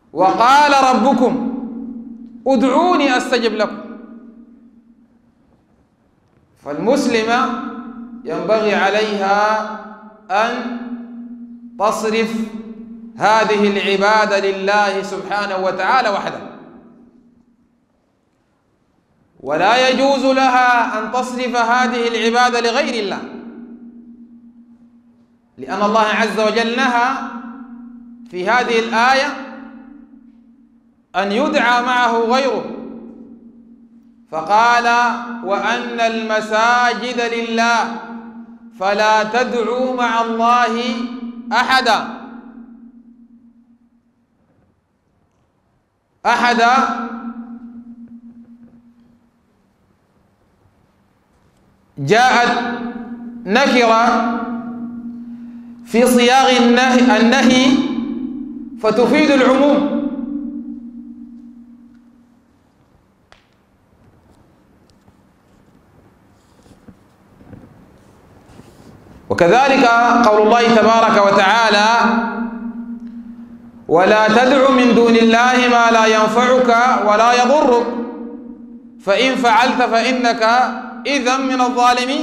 وقال ربكم ادعوني أستجب لكم. فالمسلمة ينبغي عليها أن تصرف هذه العبادة لله سبحانه وتعالى وحده، ولا يجوز لها أن تصرف هذه العبادة لغير الله، لأن الله عز وجل نهى في هذه الآية أن يدعى معه غيره، فقال وأن المساجد لله فلا تدعوا مع الله أحدا. جاءت نكرة في صياغ النهي فتفيد العموم، وكذلك قول الله تبارك وتعالى ولا تدع من دون الله ما لا ينفعك ولا يضرك فإن فعلت فإنك إذا من الظالمين.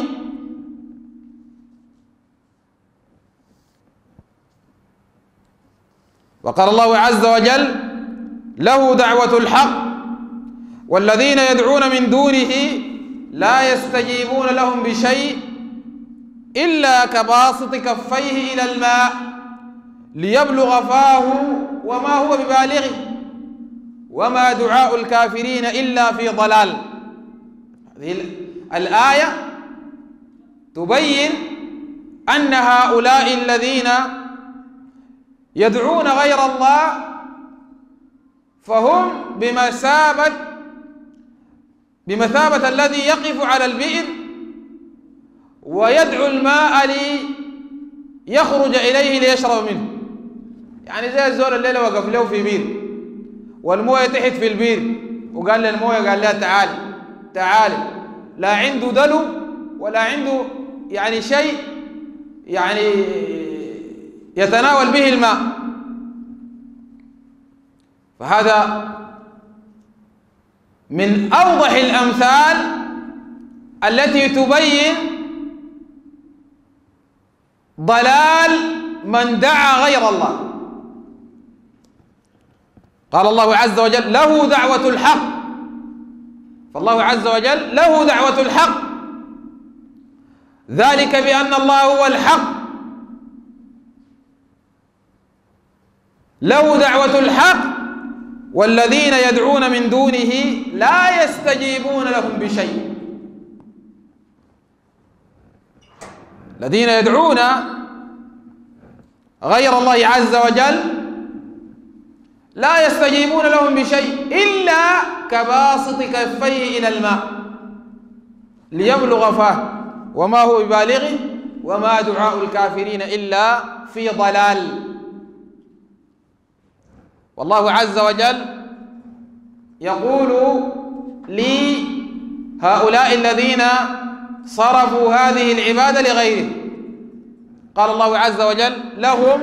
وقال الله عز وجل له دعوة الحق والذين يدعون من دونه لا يستجيبون لهم بشيء إلا كباسط كفيه إلى الماء ليبلغ فاه وما هو ببالغه وما دعاء الكافرين إلا في ضلال. هذه الآية تبين أن هؤلاء الذين يدعون غير الله فهم بمثابة الذي يقف على البئر ويدعو الماء ليخرج إليه ليشرب منه، يعني زي الزول الليلة وقف له في بير والموية تحت في البير وقال للموية قال لها تعالي تعالي، لا عنده دلو ولا عنده يعني شيء يعني يتناول به الماء. فهذا من أوضح الأمثال التي تبين ضلال من دعا غير الله. قال الله عز وجل له دعوة الحق، فالله عز وجل له دعوة الحق، ذلك بأن الله هو الحق، له دعوة الحق والذين يدعون من دونه لا يستجيبون لهم بشيء. الذين يدعون غير الله عز وجل لا يستجيبون لهم بشيء إلا كباسط كفيه إلى الماء ليبلغ فاه وما هو ببالغه وما دعاء الكافرين إلا في ضلال. والله عز وجل يقول لهؤلاء الذين صرفوا هذه العبادة لغيره، قال الله عز وجل لهم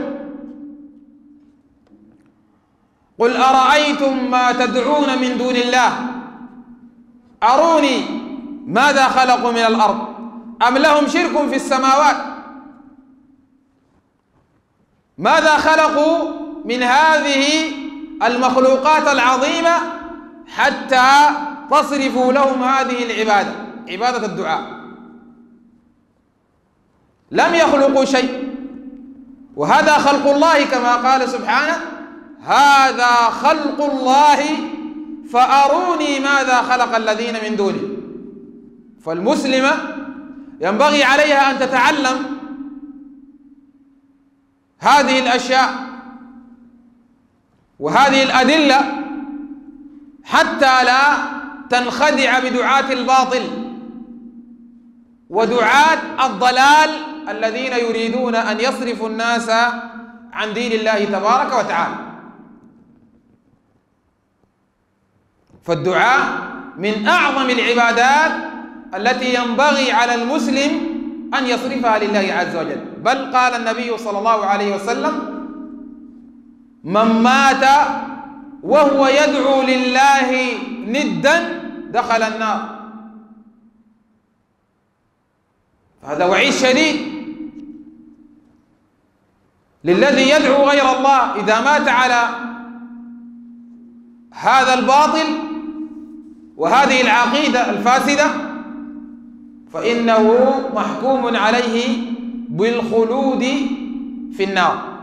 قل أرأيتم ما تدعون من دون الله أروني ماذا خلقوا من الأرض أم لهم شرك في السماوات ماذا خلقوا من هذه المخلوقات العظيمة حتى تصرفوا لهم هذه العبادة، عبادة الدعاء. لم يخلقوا شيء، وهذا خلق الله كما قال سبحانه هذا خلق الله فأروني ماذا خلق الذين من دونه. فالمسلمة ينبغي عليها أن تتعلم هذه الأشياء وهذه الأدلة حتى لا تنخدع بدعاة الباطل ودعاة الضلال الذين يريدون أن يصرفوا الناس عن دين الله تبارك وتعالى. فالدعاء من أعظم العبادات التي ينبغي على المسلم أن يصرفها لله عز وجل. بل قال النبي صلى الله عليه وسلم من مات وهو يدعو لله ندا دخل النار. هذا وعيد شديد للذي يدعو غير الله. إذا مات على هذا الباطل وهذه العقيدة الفاسدة فإنه محكوم عليه بالخلود في النار.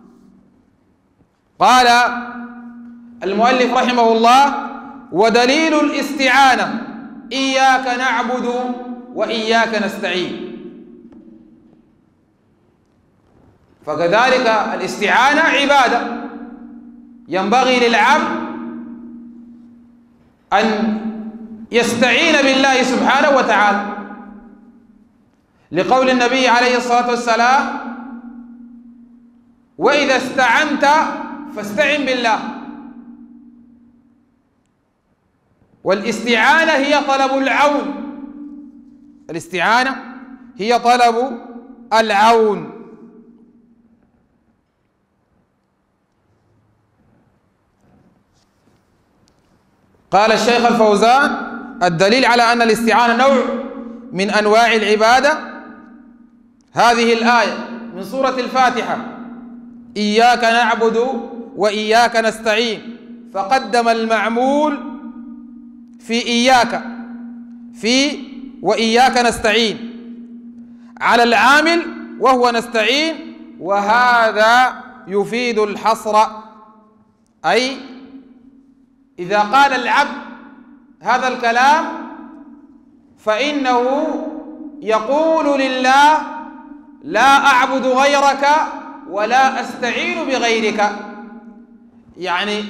قال المؤلف رحمه الله: ودليل الاستعانة إياك نعبد وإياك نستعين. فكذلك الاستعانة عبادة، ينبغي للعبد أن يستعين بالله سبحانه وتعالى، لقول النبي عليه الصلاة والسلام: وإذا استعنت فاستعن بالله. والاستعانة هي طلب العون، الاستعانة هي طلب العون. قال الشيخ الفوزان: الدليل على أن الاستعانة نوع من أنواع العبادة هذه الآية من سورة الفاتحة: إياك نعبد وإياك نستعين، فقدم المعمول في إياك في وإياك نستعين على العامل وهو نستعين، وهذا يفيد الحصر. أي إذا قال العبد هذا الكلام فإنه يقول لله: لا أعبد غيرك ولا أستعين بغيرك. يعني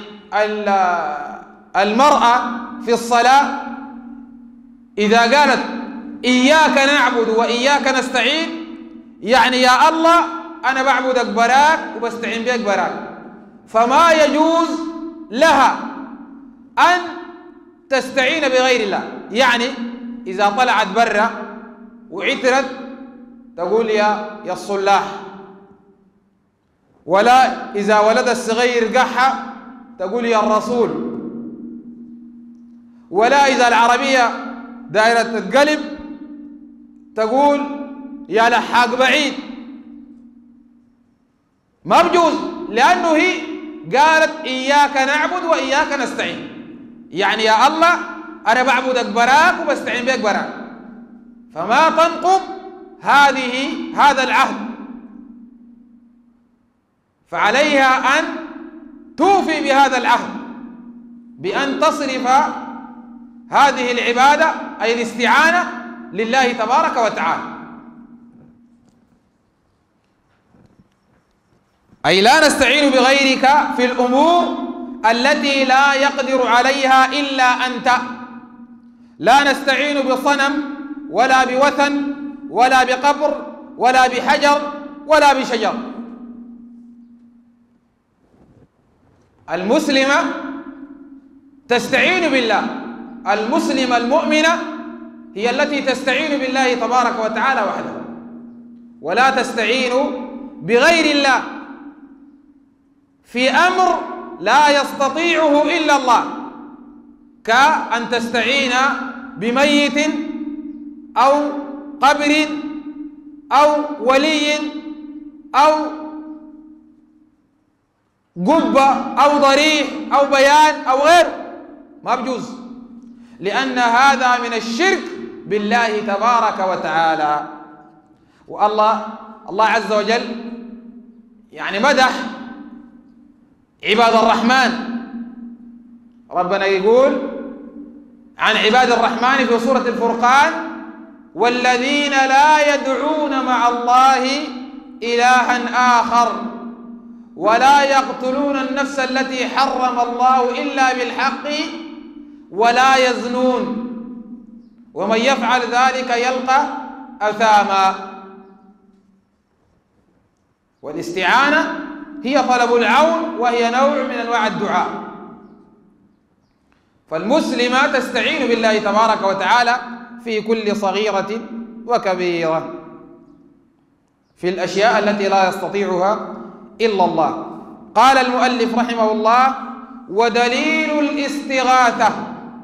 المرأة في الصلاة إذا قالت إياك نعبد وإياك نستعين، يعني يا الله أنا بعبدك براك وبستعين بك براك، فما يجوز لها أن تستعين بغير الله. يعني إذا طلعت برا وعترت تقول يا الصلاح، ولا إذا ولد الصغير قحة تقول يا الرسول، ولا إذا العربية دائرة تتقلب تقول يا لحاق بعيد. ما بجوز، لأنه هي قالت إياك نعبد وإياك نستعين، يعني يا الله أنا بعبدك براك وبستعين بك براك، فما تنقض هذا العهد، فعليها أن توفي بهذا العهد بأن تصرف هذه العبادة أي الاستعانة لله تبارك وتعالى. أي لا نستعين بغيرك في الأمور التي لا يقدر عليها إلا أنت. لا نستعين بصنم ولا بوثن ولا بقبر ولا بحجر ولا بشجر. المسلمة تستعين بالله، المسلمة المؤمنة هي التي تستعين بالله تبارك وتعالى وحده، ولا تستعين بغير الله في أمر لا يستطيعه إلا الله، كأن تستعين بميت أو قبر أو ولي أو قبة أو ضريح أو بيان أو غيره، ما بجوز، لأن هذا من الشرك بالله تبارك وتعالى. الله عز وجل يعني مدح عباد الرحمن. ربنا يقول عن عباد الرحمن في سورة الفرقان: والذين لا يدعون مع الله إلها آخر ولا يقتلون النفس التي حرم الله إلا بالحق ولا يزنون ومن يفعل ذلك يلقى أثاما. والاستعانة هي طلب العون، وهي نوع من أنواع الدعاء. فالمسلمة تستعين بالله تبارك وتعالى في كل صغيرة وكبيرة، في الأشياء التي لا يستطيعها إلا الله. قال المؤلف رحمه الله: ودليل الاستغاثة.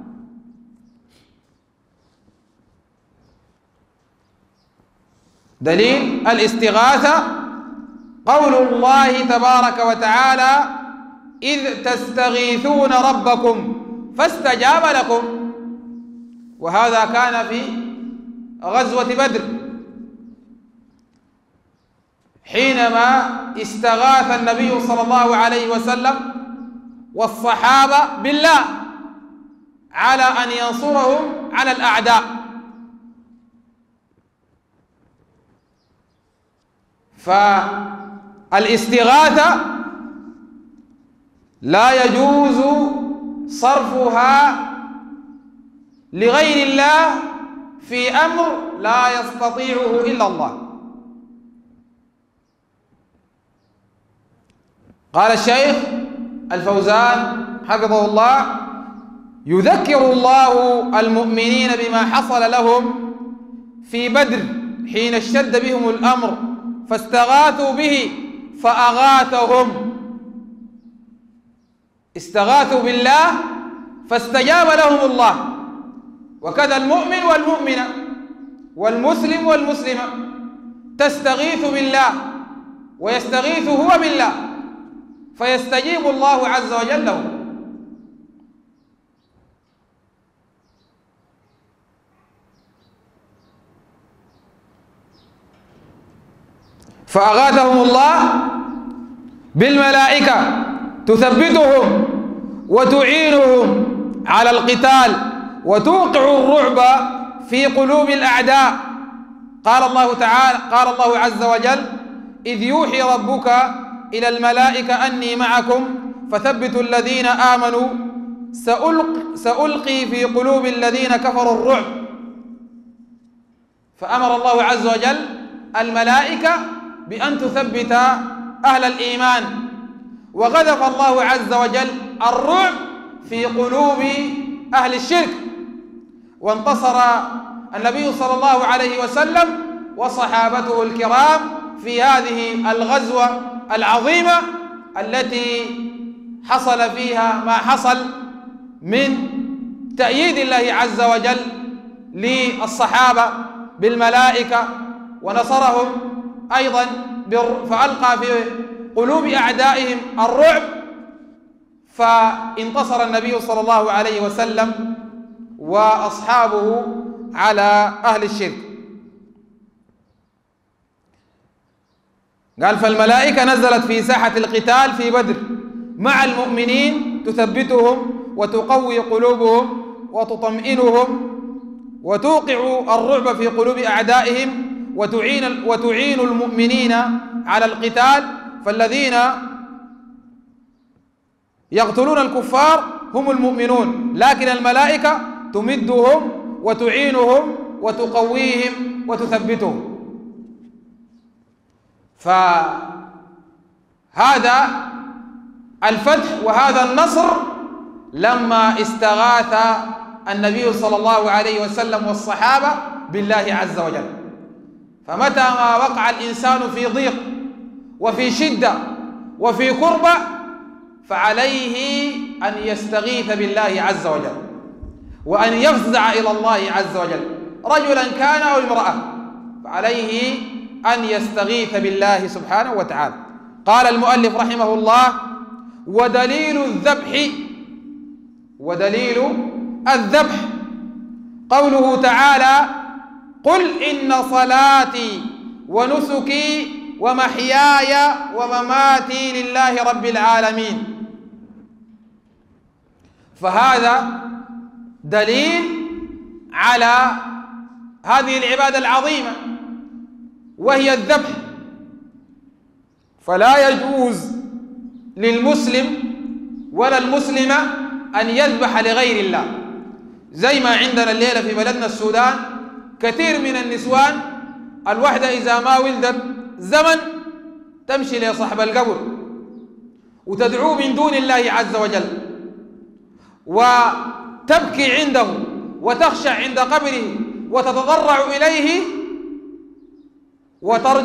دليل الاستغاثة قول الله تبارك وتعالى: إذ تستغيثون ربكم فاستجاب لكم. وهذا كان في غزوة بدر حينما استغاث النبي صلى الله عليه وسلم والصحابة بالله على أن ينصرهم على الأعداء. فالاستغاثة لا يجوز صرفها لغير الله في أمر لا يستطيعه إلا الله. قال الشيخ الفوزان حفظه الله: يذكر الله المؤمنين بما حصل لهم في بدر حين اشتد بهم الأمر فاستغاثوا به فأغاثهم. استغاثوا بالله فاستجاب لهم الله. وكذا المؤمن والمؤمنة والمسلم والمسلمة تستغيث بالله ويستغيث هو بالله فيستجيب الله عز وجل له. فأغاثهم الله بالملائكة تثبتهم وتعينهم على القتال وتوقع الرعب في قلوب الأعداء. قال الله تعالى: قال الله عز وجل: إذ يوحي ربك إلى الملائكة أني معكم فثبتوا الذين آمنوا سألقي في قلوب الذين كفروا الرعب. فأمر الله عز وجل الملائكة بأن تثبت أهل الإيمان، وغذف الله عز وجل الرعب في قلوب أهل الشرك، وانتصر النبي صلى الله عليه وسلم وصحابته الكرام في هذه الغزوة العظيمة التي حصل فيها ما حصل من تأييد الله عز وجل للصحابة بالملائكة، ونصرهم أيضا فألقى في قلوب أعدائهم الرعب، فانتصر النبي صلى الله عليه وسلم وأصحابه على أهل الشرك. قال: فالملائكة نزلت في ساحة القتال في بدر مع المؤمنين تثبتهم وتقوي قلوبهم وتطمئنهم وتوقع الرعب في قلوب أعدائهم وتعين المؤمنين على القتال. فالذين يقتلون الكفار هم المؤمنون، لكن الملائكة تمدهم وتعينهم وتقويهم وتثبتهم. فهذا الفتح وهذا النصر لما استغاث النبي صلى الله عليه وسلم والصحابة بالله عز وجل. فمتى ما وقع الإنسان في ضيق وفي شدة وفي كربة فعليه أن يستغيث بالله عز وجل وأن يفزع إلى الله عز وجل، رجلا كان أو امرأة، فعليه أن يستغيث بالله سبحانه وتعالى. قال المؤلف رحمه الله: ودليل الذبح قوله تعالى: قل إن صلاتي ونسكي ومحياي ومماتي لله رب العالمين. فهذا دليل على هذه العبادة العظيمة وهي الذبح. فلا يجوز للمسلم ولا المسلمة أن يذبح لغير الله، زي ما عندنا الليلة في بلدنا السودان كثير من النسوان الوحدة إذا ما ولدت زمن تمشي لصاحب القبر وتدعو من دون الله عز وجل وتبكي عنده وتخشع عند قبره وتتضرع إليه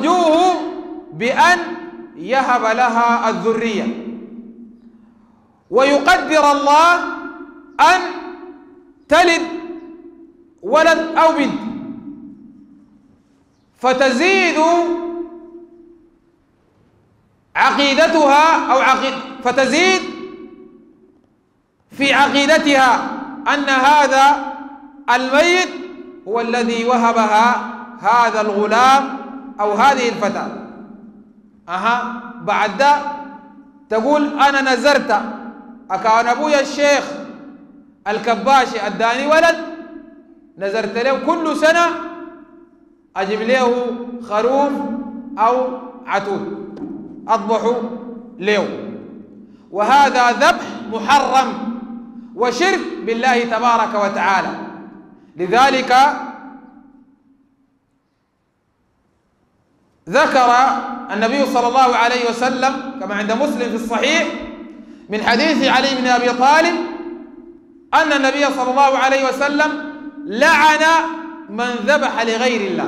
وترجوه بأن يهب لها الذرية. ويقدر الله أن تلد ولد أو بنت، فتزيد عقيدتها فتزيد في عقيدتها أن هذا الميت هو الذي وهبها هذا الغلام أو هذه الفتاة. بعد ده تقول أنا نذرت أكان أبويا الشيخ الكباشي أداني ولد، نذرت له كل سنة أجيب له خروف أو عتود أضبح له، وهذا ذبح محرم وشرك بالله تبارك وتعالى. لذلك ذكر النبي صلى الله عليه وسلم كما عند مسلم في الصحيح من حديث علي بن أبي طالب أن النبي صلى الله عليه وسلم لعن من ذبح لغير الله،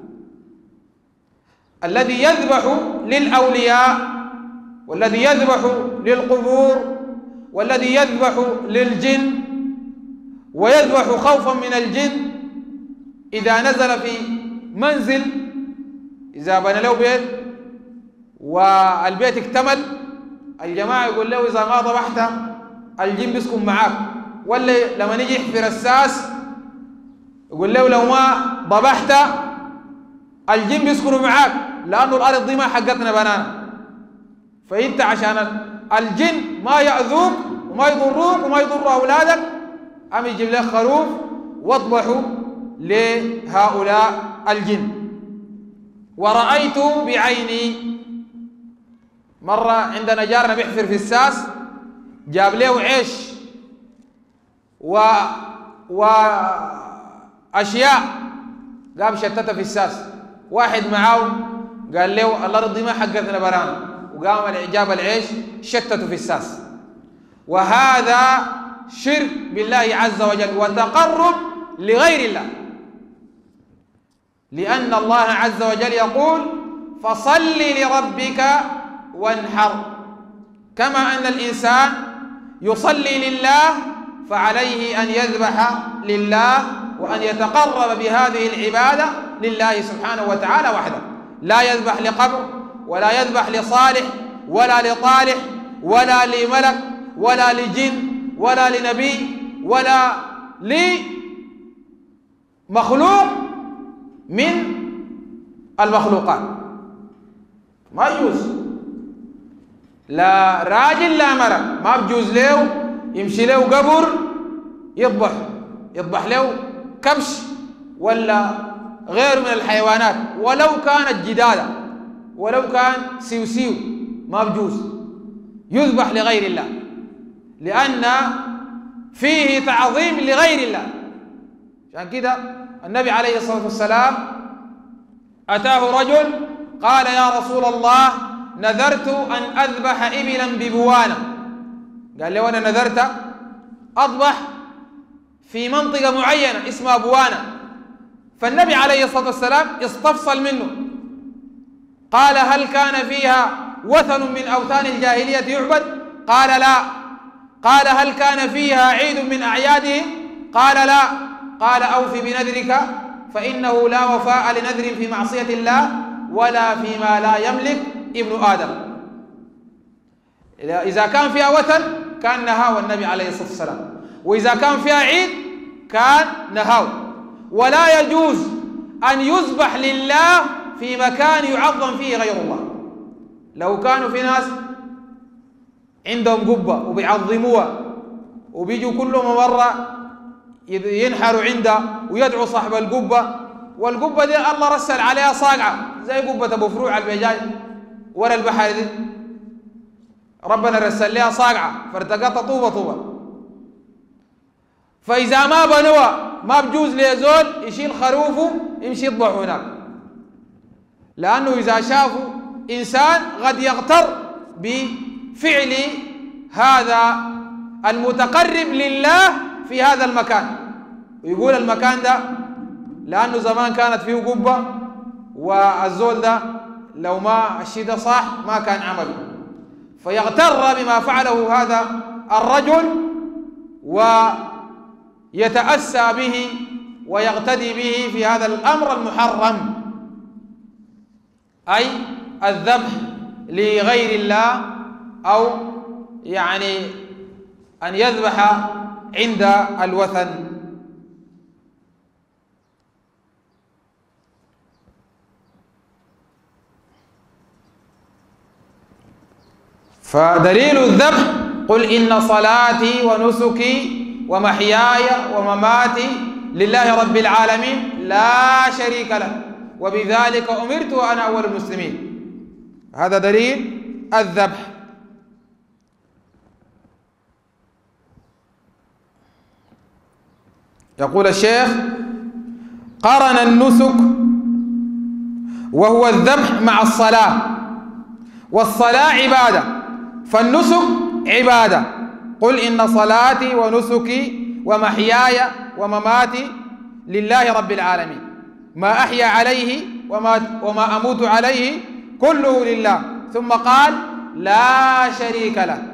الذي يذبح للأولياء والذي يذبح للقبور والذي يذبح للجن ويذبح خوفا من الجن. إذا نزل في منزل، إذا بنى له بيت والبيت اكتمل، الجماعة يقول له إذا ما ذبحت الجن بيسكن معاك، ولا لما نيجي يحفر الساس يقول له لو ما ذبحت الجن بيسكنوا معاك، لأنه الأرض دي ما حقتنا بنانا، فأنت عشان الجن ما يأذوك وما يضروك وما يضر أولادك أم يجيب لك خروف واذبحوا لهؤلاء الجن. ورأيت بعيني مرة عندنا جارنا بيحفر في الساس، جاب له عيش وأشياء قام شتتها في الساس، واحد معاه قال له الأرض دي ما حقتنا برانا، وقام جاب العيش شتته في الساس. وهذا شرك بالله عز وجل وتقرب لغير الله، لأن الله عز وجل يقول فصل لربك وانحر. كما أن الإنسان يصلي لله فعليه أن يذبح لله وأن يتقرب بهذه العبادة لله سبحانه وتعالى وحده، لا يذبح لقبر ولا يذبح لصالح ولا لطالح ولا لملك ولا لجن ولا لنبي ولا لمخلوق من المخلوقات، ما يجوز. لا راجل لا مرأة ما بجوز له يمشي له قبر يذبح له كبش ولا غير من الحيوانات، ولو كانت جدالة ولو كان سيوسيو ما بجوز، يذبح لغير الله، لأن فيه تعظيم لغير الله. عشان كده النبي عليه الصلاة والسلام أتاه رجل قال يا رسول الله نذرت أن أذبح إبلا ببوانة، قال له أنا نذرت أذبح في منطقة معينة اسمها بوانة، فالنبي عليه الصلاة والسلام استفصل منه قال هل كان فيها وثن من أوثان الجاهلية يعبد؟ قال لا. قال هل كان فيها عيد من أعيادهم؟ قال لا. قال أوف بنذرك فإنه لا وفاء لنذر في معصية الله ولا فيما لا يملك ابن آدم. إذا كان فيها وثن كان نهاه النبي عليه الصلاة والسلام، وإذا كان فيها عيد كان نهاه. ولا يجوز أن يذبح لله في مكان يعظم فيه غير الله. لو كانوا في ناس عندهم قبة وبيعظموها وبيجوا كل مرة ينحروا عندها ويدعوا صاحب القبة، والقبة دي الله رسل عليها صاقعة زي قبة أبو فروع البجاج ورا البحر دي، ربنا رسل لها صاقعة فارتقطها طوبة طوبة. فإذا ما بنوها ما بجوز ليزول يشيل خروفه يمشي يذبح هناك، لأنه إذا شافوا إنسان قد يغتر بفعل هذا المتقرب لله في هذا المكان، ويقول المكان ده لأنه زمان كانت فيه قبة والزول ده لو ما الشيء ده صح ما كان عمله، فيغتر بما فعله هذا الرجل ويتأسى به ويقتدي به في هذا الأمر المحرم، أي الذبح لغير الله، أو يعني أن يذبح عند الوثن. فدليل الذبح: قل إن صلاتي ونسكي ومحياي ومماتي لله رب العالمين لا شريك له وبذلك أمرت وأنا أول المسلمين. هذا دليل الذبح. يقول الشيخ: قرن النسك وهو الذبح مع الصلاة، والصلاة عبادة، فالنسك عبادة. قل إن صلاتي ونسكي ومحياي ومماتي لله رب العالمين، ما أحيا عليه وما أموت عليه كله لله. ثم قال لا شريك له،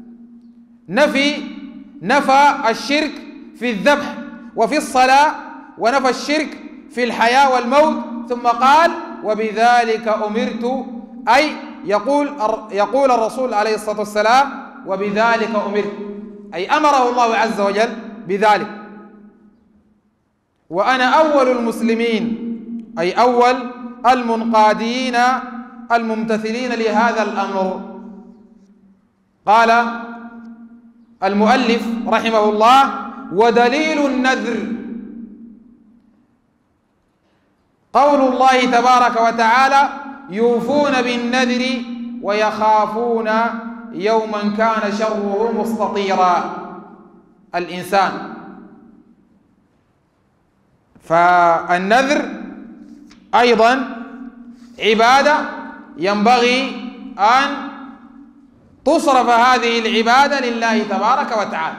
نفى الشرك في الذبح وفي الصلاة، ونفى الشرك في الحياة والموت. ثم قال وبذلك أمرت، أي يقول الرسول عليه الصلاة والسلام وبذلك أمرت، أي أمره الله عز وجل بذلك. وأنا أول المسلمين، أي أول المنقادين الممتثلين لهذا الأمر. قال المؤلف رحمه الله: ودليل النذر قول الله تبارك وتعالى: يوفون بالنذر ويخافون يوما كان شره مستطيرا. الإنسان، فالنذر أيضا عبادة ينبغي أن تصرف هذه العبادة لله تبارك وتعالى،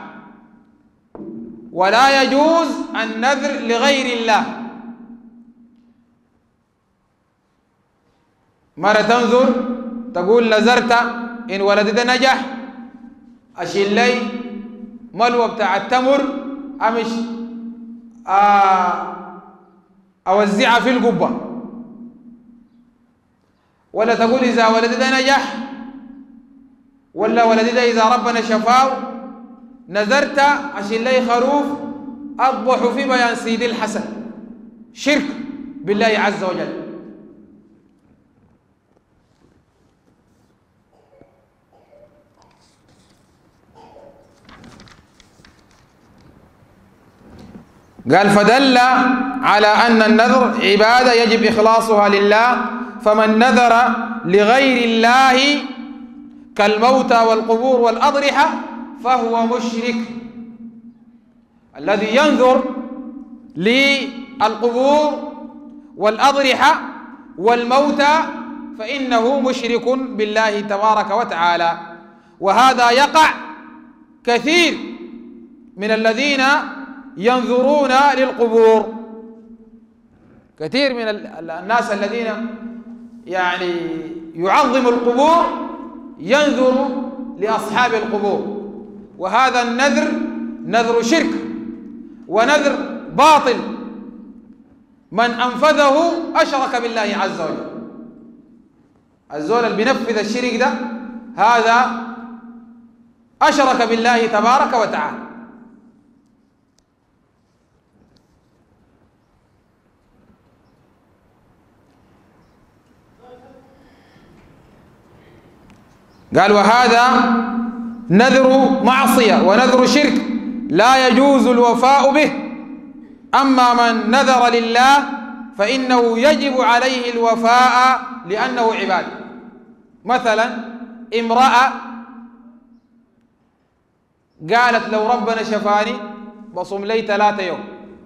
ولا يجوز النذر لغير الله. مرة تنذر تقول نذرت إن ولدت نجح أشيل لي ملوى بتاع التمر أمش أوزعها في القبة، ولا تقول إذا ولدت نجح، ولا ولدت إذا ربنا شفاه نذرت أشيل لي خروف أضبح في بيان سيدي الحسن. شرك بالله عز وجل. قال: فدل على أن النذر عبادة يجب إخلاصها لله، فمن نذر لغير الله كالموتى والقبور والأضرحة فهو مشرك. الذي ينذر للقبور والأضرحة والموتى فإنه مشرك بالله تبارك وتعالى. وهذا يقع كثير من الذين ينذرون للقبور. كثير من الناس الذين يعني يعظم القبور ينذر لأصحاب القبور، وهذا النذر نذر شرك ونذر باطل. من أنفذه أشرك بالله عز وجل. الزول اللي بينفذ الشرك ده هذا أشرك بالله تبارك وتعالى. قال: وهذا نذر معصية ونذر شرك لا يجوز الوفاء به. أما من نذر لله فإنه يجب عليه الوفاء لأنه عبادة. مثلا امرأة قالت: لو ربنا شفاني بصوم لي 3 يوم،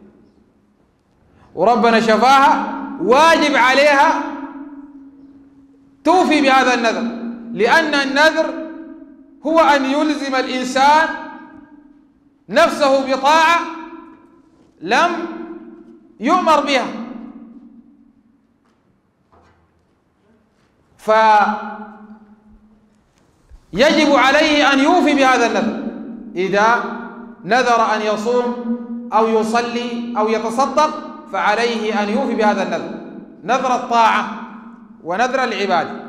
وربنا شفاها، واجب عليها توفي بهذا النذر، لأن النذر هو أن يلزم الإنسان نفسه بطاعة لم يؤمر بها، فيجب عليه أن يوفي بهذا النذر. إذا نذر أن يصوم أو يصلي أو يتصدق فعليه أن يوفي بهذا النذر، نذر الطاعة ونذر العبادة.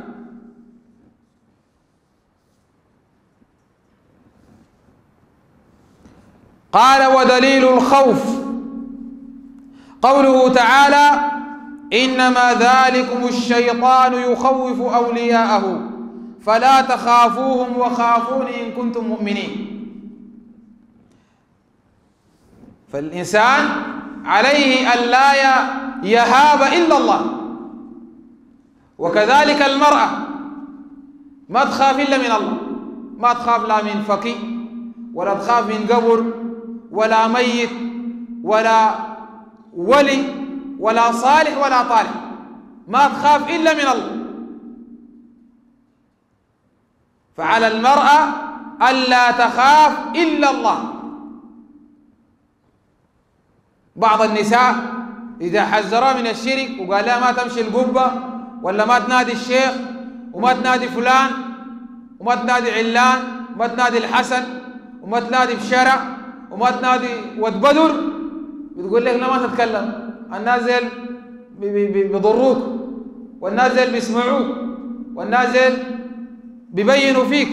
قال: ودليل الخوف قوله تعالى: إنما ذلكم الشيطان يخوف أولياءه فلا تخافوهم وخافون إن كنتم مؤمنين. فالإنسان عليه أن لا يهاب إلا الله، وكذلك المرأة ما تخاف إلا من الله، ما تخاف لا من فقير ولا تخاف من قبر ولا ميت ولا ولي ولا صالح ولا طالح، ما تخاف إلا من الله. فعلى المرأة ألا تخاف إلا الله. بعض النساء إذا حذرها من الشرك وقال لها ما تمشي القبة ولا ما تنادي الشيخ وما تنادي فلان وما تنادي علان وما تنادي الحسن وما تنادي بشرع وما تنادي ود بدر، بتقول لك لا ما تتكلم، الناس زي بيضروك والناس زي بيسمعوك والناس زي بيبينوا فيك.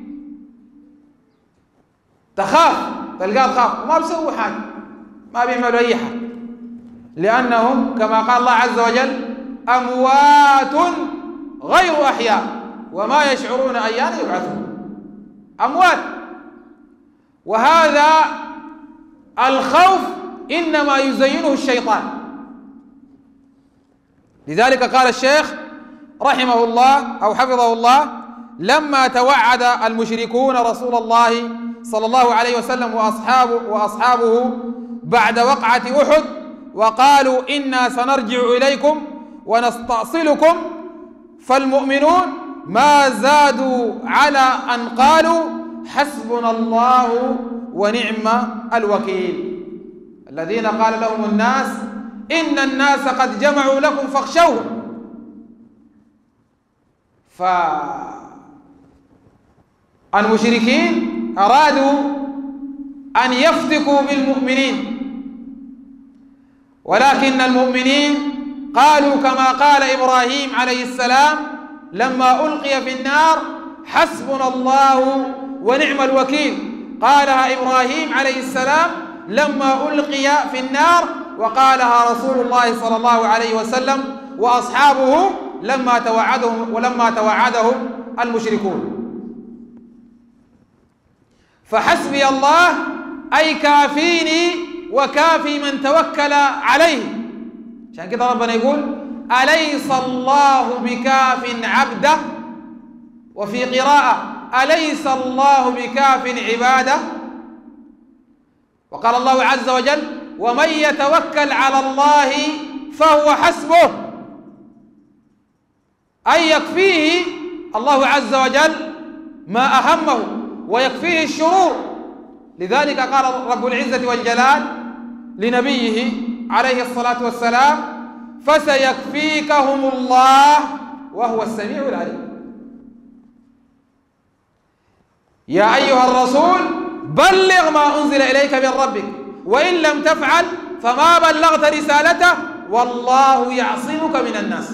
تخاف، تلقاه تخاف وما بيسووا حاجة، ما بيعملوا أي حاجة، لأنهم كما قال الله عز وجل: أموات غير أحياء وما يشعرون أيان يبعثون. أموات. وهذا الخوف إنما يزينه الشيطان. لذلك قال الشيخ رحمه الله أو حفظه الله: لما توعد المشركون رسول الله صلى الله عليه وسلم وأصحابه بعد وقعة أحد وقالوا: إنا سنرجع إليكم ونستأصلكم، فالمؤمنون ما زادوا على أن قالوا: حسبنا الله ونعم الوكيل. الذين قال لهم الناس إن الناس قد جمعوا لكم فاخشوهم. فالمشركين أرادوا أن يفتكوا بالمؤمنين، ولكن المؤمنين قالوا كما قال إبراهيم عليه السلام لما ألقي في النار: حسبنا الله ونعم الوكيل. قالها إبراهيم عليه السلام لما ألقي في النار، وقالها رسول الله صلى الله عليه وسلم وأصحابه لما توعدهم المشركون. فحسبي الله أي كافيني وكافي من توكل عليه. عشان كده ربنا يقول: أليس الله بكاف عبده، وفي قراءة: أليس الله بكاف عباده. وقال الله عز وجل: ومن يتوكل على الله فهو حسبه، أي يكفيه الله عز وجل ما أهمه ويكفيه الشرور. لذلك قال رب العزة والجلال لنبيه عليه الصلاة والسلام: فسيكفيكهم الله وهو السميع العليم. يا أيها الرسول بلغ ما أنزل إليك من ربك وإن لم تفعل فما بلغت رسالته والله يعصمك من الناس.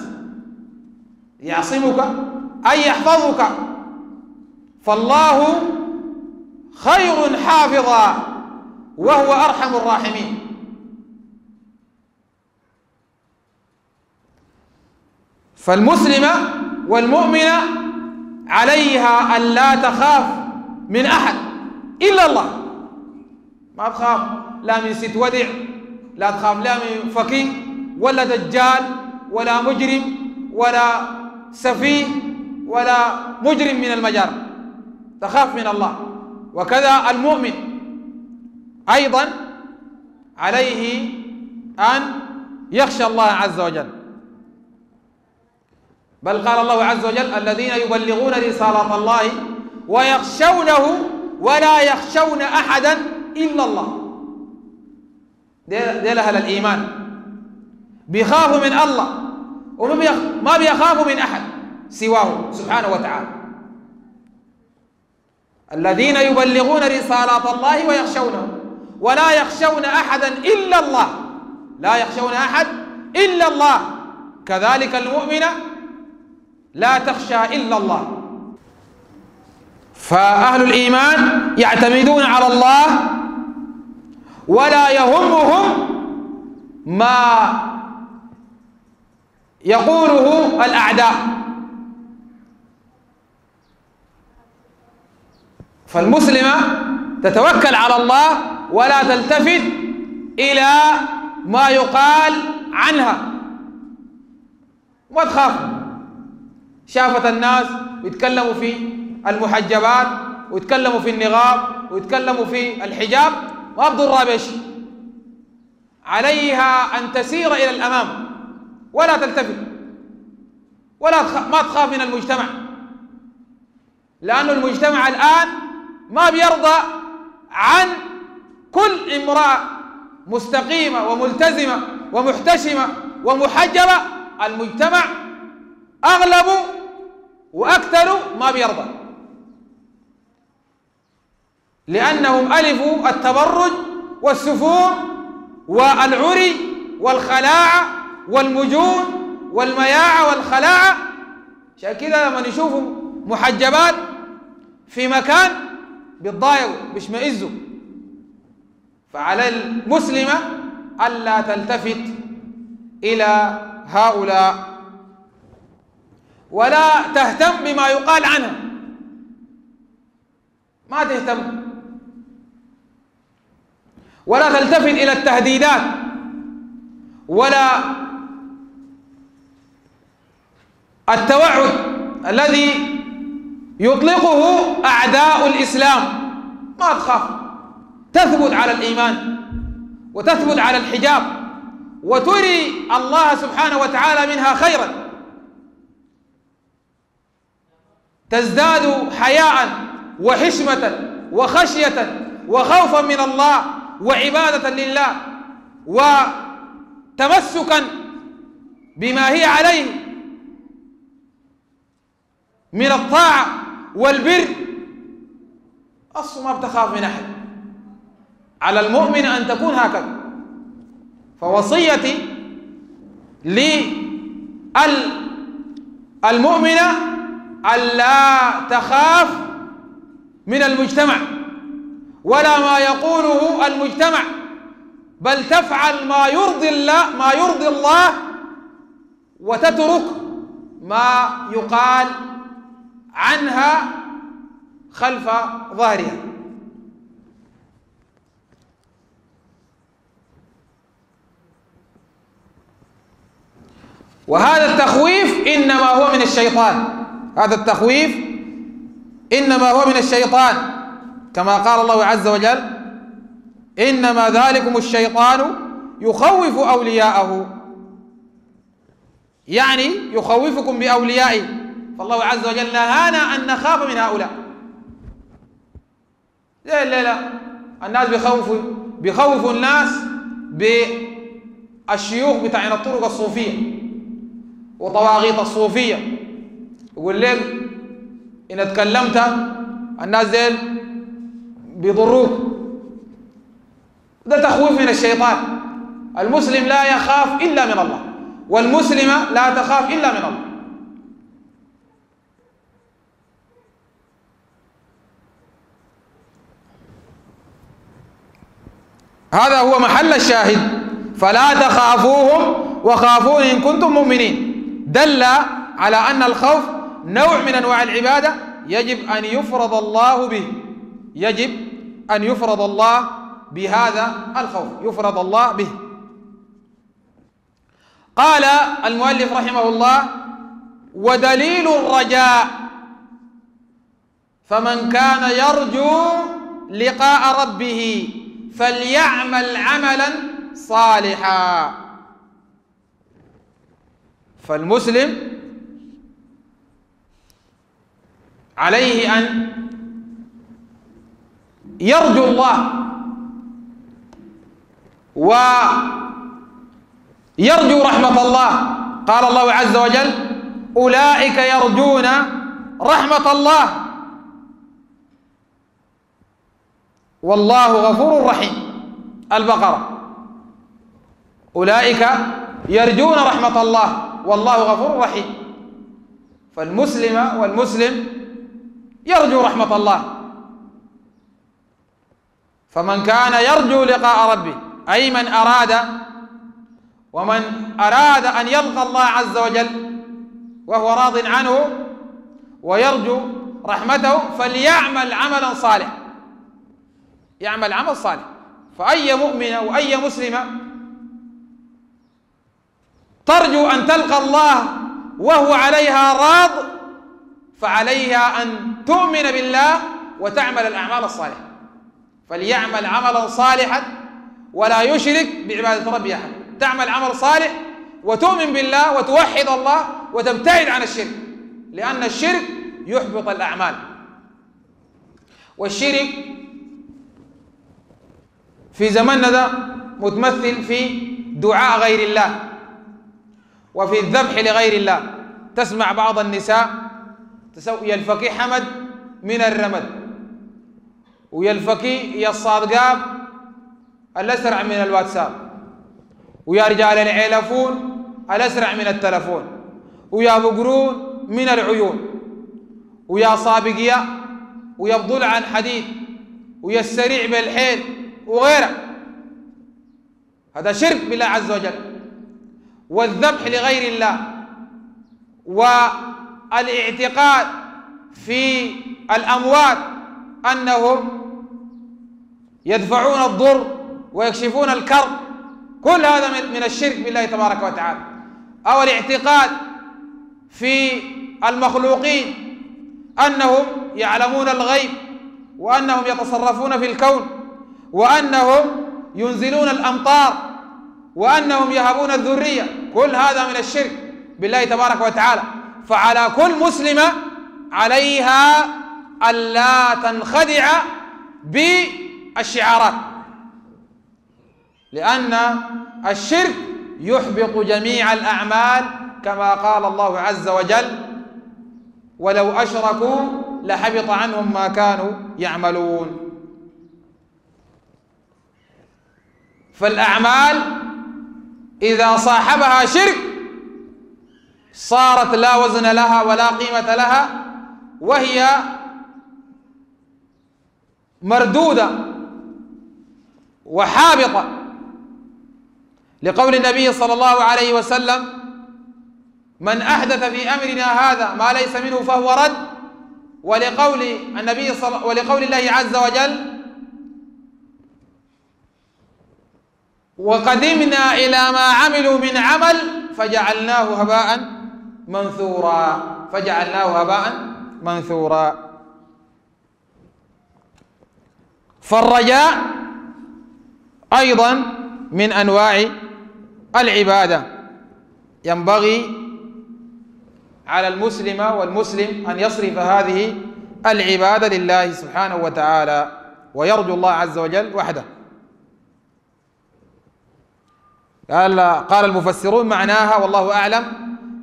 يعصمك أي يحفظك، فالله خير حافظا وهو أرحم الراحمين. فالمسلمة والمؤمنة عليها أن لا تخاف من أحد إلا الله. ما تخاف لا من ست ودع، لا تخاف لا من فقيه ولا دجال ولا مجرم ولا سفيه ولا مجرم من المجار، تخاف من الله. وكذا المؤمن أيضا عليه أن يخشى الله عز وجل. بل قال الله عز وجل: الذين يبلغون رسالة الله ويخشونه ولا يخشون أحدا إلا الله. دي أهل الإيمان، بيخافوا من الله وما بيخافوا من أحد سواه سبحانه وتعالى. الذين يبلغون رسالات الله ويخشونه ولا يخشون أحدا إلا الله، لا يخشون أحد إلا الله. كذلك المؤمن لا تخشى إلا الله. فأهل الإيمان يعتمدون على الله ولا يهمهم ما يقوله الأعداء. فالمسلمة تتوكل على الله ولا تلتفت إلى ما يقال عنها، ما تخاف. شافت الناس يتكلموا في المحجبات ويتكلموا في النقاب ويتكلموا في الحجاب، ما بضرها بشيء، عليها أن تسير إلى الأمام ولا تلتفت ما تخاف من المجتمع، لأن المجتمع الآن ما بيرضى عن كل امرأة مستقيمة وملتزمة ومحتشمة ومحجبة. المجتمع أغلب وأكثر ما بيرضى، لأنهم ألفوا التبرج والسفور والعري والخلاعة والمجون والمياعة والخلاعة. عشان كده لما نشوفوا محجبات في مكان بيتضايقوا بيشمئزوا. فعلى المسلمة ألا تلتفت إلى هؤلاء ولا تهتم بما يقال عنها، ما تهتم ولا تلتفت إلى التهديدات ولا التوعد الذي يطلقه أعداء الإسلام. ما تخاف، تثبت على الإيمان وتثبت على الحجاب وتري الله سبحانه وتعالى منها خيرا، تزداد حياء وحشمة وخشية وخوفا من الله وعبادة لله وتمسكا بما هي عليه من الطاعة والبر. أصلا ما بتخاف من أحد. على المؤمن أن تكون هكذا. فوصيتي للمؤمنة ألا تخاف من المجتمع ولا ما يقوله المجتمع، بل تفعل ما يرضي الله وتترك ما يقال عنها خلف ظهرها. وهذا التخويف إنما هو من الشيطان، هذا التخويف إنما هو من الشيطان، كما قال الله عز وجل: إنما ذلكم الشيطان يخوف أولياءه، يعني يخوفكم بأوليائه. فالله عز وجل نهانا أن نخاف من هؤلاء. زي الليلة الناس بيخوفوا الناس بالشيوخ بتاعين الطرق الصوفية وطواغيط الصوفية، يقول لك إن اتكلمت الناس ديل بيضروك. ده تخويف من الشيطان. المسلم لا يخاف إلا من الله، والمسلمة لا تخاف إلا من الله. هذا هو محل الشاهد. فلا تخافوهم وخافون إن كنتم مؤمنين. دل على أن الخوف نوع من أنواع العبادة يجب أن يفرض الله به، يجب أن يفرض الله بهذا الخوف، يفرض الله به. قال المؤلف رحمه الله: ودليل الرجاء فمن كان يرجو لقاء ربه فليعمل عملا صالحا. فالمسلم عليه أن يرجو الله ويرجو رحمة الله. قال الله عز وجل: أولئك يرجون رحمة الله والله غفور رحيم. البقرة. أولئك يرجون رحمة الله والله غفور رحيم. فالمسلم والمسلم يرجو رحمة الله. فمن كان يرجو لقاء ربه، أي من أراد أن يلقى الله عز وجل وهو راض عنه ويرجو رحمته، فليعمل عملا صالحا. يعمل عمل صالح. فأي مؤمنة وأي مسلمة ترجو أن تلقى الله وهو عليها راض، فعليها أن تؤمن بالله وتعمل الأعمال الصالحة. فليعمل عملا صالحا ولا يشرك بعبادة ربه أحد. تعمل عمل صالح وتؤمن بالله وتوحد الله وتبتعد عن الشرك، لأن الشرك يحبط الأعمال. والشرك في زماننا ده متمثل في دعاء غير الله وفي الذبح لغير الله. تسمع بعض النساء يلفكي حمد من الرمد، ويلفكي يا الصادقاب الأسرع من الواتساب، ويا رجال العيلفون الأسرع من التلفون، ويا بقرون من العيون، ويا صابقية، ويا بضلع عن حديد، ويا السريع بالحيل وغيره. هذا شرك بالله عز وجل. والذبح لغير الله والاعتقاد في الأموات أنهم يدفعون الضر ويكشفون الكرب، كل هذا من الشرك بالله تبارك وتعالى. أو الاعتقاد في المخلوقين أنهم يعلمون الغيب وأنهم يتصرفون في الكون وأنهم ينزلون الأمطار وأنهم يهبون الذرية، كل هذا من الشرك بالله تبارك وتعالى. فعلى كل مسلمة عليها ألا تنخدع بالشعارات، لأن الشرك يحبط جميع الأعمال، كما قال الله عز وجل: ولو أشركوا لحبط عنهم ما كانوا يعملون. فالأعمال إذا صاحبها شرك صارت لا وزن لها ولا قيمة لها، وهي مردودة وحابطة، لقول النبي صلى الله عليه وسلم: من أحدث في أمرنا هذا ما ليس منه فهو رد. ولقول الله عز وجل: وقدمنا إلى ما عملوا من عمل فجعلناه هباء منثورا. فالرجاء أيضا من أنواع العبادة. ينبغي على المسلم والمسلم أن يصرف هذه العبادة لله سبحانه وتعالى ويرجو الله عز وجل وحده. قال المفسرون معناها والله أعلم: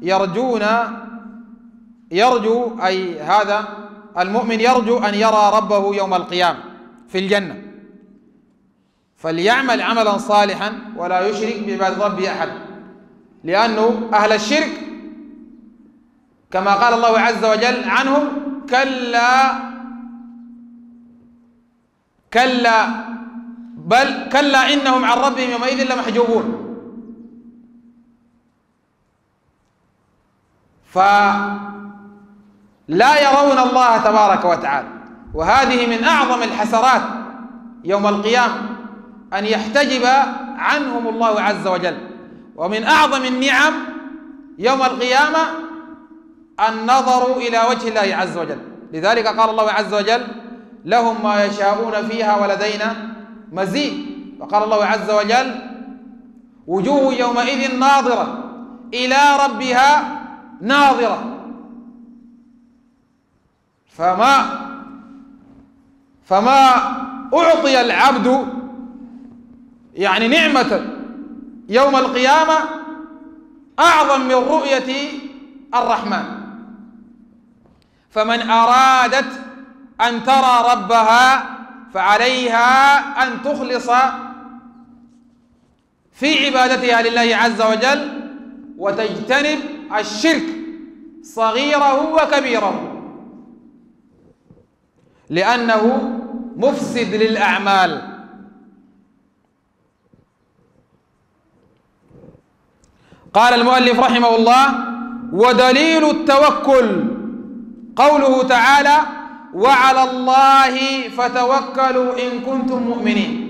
يرجو أي هذا المؤمن يرجو أن يرى ربه يوم القيامة في الجنة، فليعمل عملا صالحا ولا يشرك بعبادة ربه أحد. لأنه أهل الشرك كما قال الله عز وجل عنهم: كلا إنهم عن ربهم يومئذ لمحجوبون. فلا يرون الله تبارك وتعالى. وهذه من أعظم الحسرات يوم القيامة، أن يحتجب عنهم الله عز وجل. ومن أعظم النعم يوم القيامة النظر إلى وجه الله عز وجل. لذلك قال الله عز وجل: لهم ما يشاءون فيها ولدينا مزيد. وقال الله عز وجل: وجوه يومئذ ناظرة إلى ربها ناظرة. فما أعطي العبد يعني نعمة يوم القيامة أعظم من رؤية الرحمن. فمن أرادت أن ترى ربها فعليها أن تخلص في عبادتها لله عز وجل وتجتنب الشرك صغيره وكبيره، لأنه مفسد للأعمال. قال المؤلف رحمه الله: ودليل التوكل قوله تعالى: وعلى الله فتوكلوا إن كنتم مؤمنين.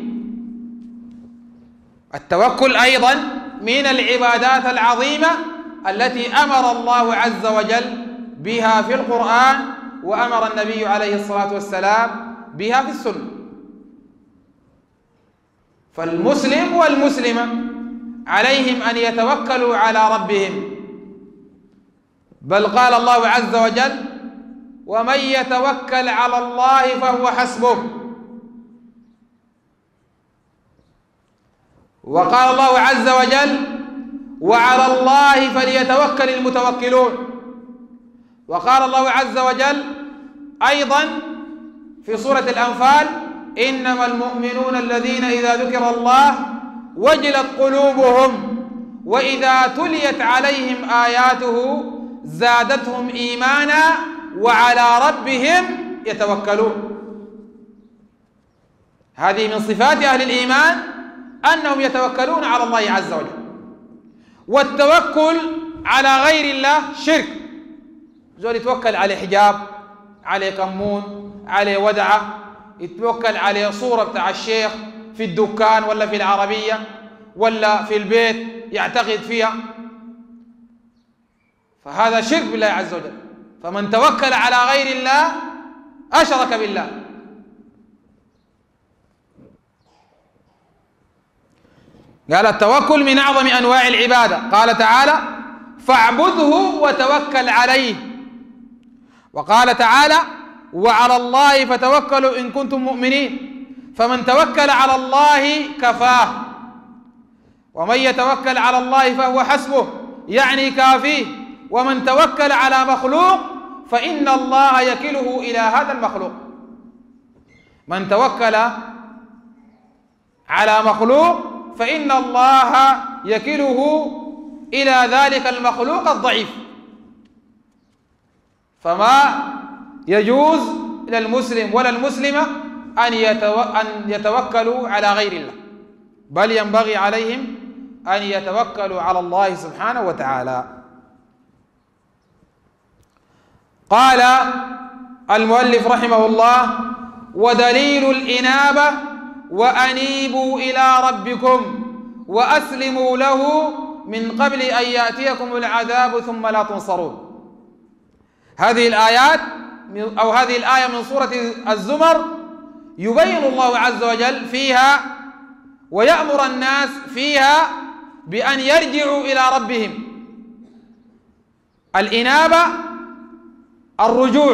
التوكل أيضا من العبادات العظيمة التي أمر الله عز وجل بها في القرآن، وأمر النبي عليه الصلاة والسلام بها في السنة. فالمسلم والمسلمة عليهم أن يتوكلوا على ربهم، بل قال الله عز وجل: ومن يتوكل على الله فهو حسبه. وقال الله عز وجل: وعلى الله فليتوكل المتوكلون. وقال الله عز وجل أيضا في سورة الأنفال: إنما المؤمنون الذين إذا ذكر الله وجلت قلوبهم وإذا تليت عليهم آياته زادتهم إيمانا وعلى ربهم يتوكلون. هذه من صفات أهل الإيمان أنهم يتوكلون على الله عز وجل. والتوكل على غير الله شرك. زول يتوكل على حجاب، على كمون، على ودعة، يتوكل على صورة بتاع الشيخ في الدكان ولا في العربية ولا في البيت يعتقد فيها، فهذا شرك بالله عز وجل. فمن توكل على غير الله أشرك بالله. قال: التوكل من أعظم أنواع العبادة. قال تعالى: فاعبده وتوكل عليه. وقال تعالى: وعلى الله فتوكلوا إن كنتم مؤمنين. فمن توكل على الله كفاه، ومن يتوكل على الله فهو حسبه، يعني كافيه. ومن توكل على مخلوق فإن الله يكله إلى هذا المخلوق. من توكل على مخلوق فإن الله يكله إلى ذلك المخلوق الضعيف. فما يجوز للمسلم ولا المسلمة أن يتوكلوا على غير الله، بل ينبغي عليهم أن يتوكلوا على الله سبحانه وتعالى. قال المؤلف رحمه الله: ودليل الإنابة: وأنيبوا إلى ربكم وأسلموا له من قبل أن يأتيكم العذاب ثم لا تنصرون. هذه الآيات أو هذه الآية من سورة الزمر يبين الله عز وجل فيها ويأمر الناس فيها بأن يرجعوا إلى ربهم. الإنابة الرجوع،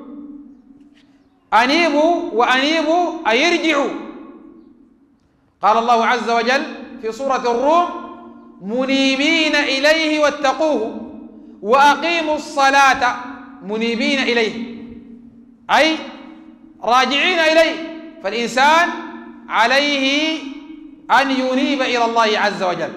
أنيبوا وأنيبوا أي يرجعوا. قال الله عز وجل في سورة الروم: منيبين إليه واتقوه وأقيموا الصلاة. منيبين إليه أي راجعين إليه. فالإنسان عليه أن ينيب إلى الله عز وجل.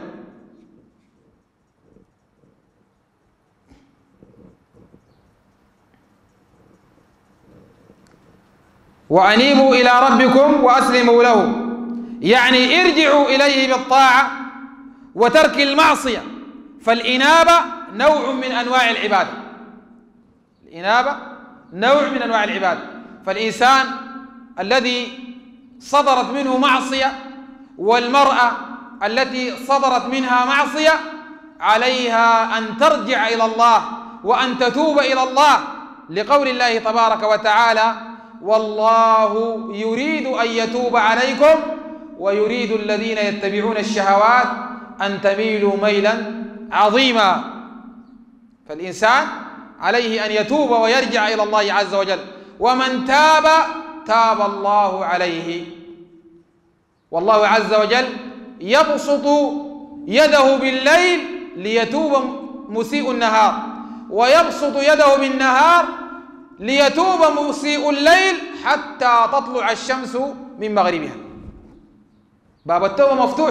وأنيبوا إلى ربكم وأسلموا له، يعني ارجعوا إليه بالطاعة وترك المعصية. فالإنابة نوع من أنواع العبادة. الإنابة نوع من أنواع العبادة. فالإنسان الذي صدرت منه معصية والمرأة التي صدرت منها معصية عليها أن ترجع إلى الله وأن تتوب إلى الله، لقول الله تبارك وتعالى: والله يريد أن يتوب عليكم ويريد الذين يتبعون الشهوات أن تميلوا ميلا عظيما. فالإنسان عليه أن يتوب ويرجع إلى الله عز وجل. ومن تاب تاب الله عليه. والله عز وجل يبسط يده بالليل ليتوب مسيء النهار، ويبسط يده بالنهار ليتوب مسيء الليل حتى تطلع الشمس من مغربها. باب التوبة مفتوح.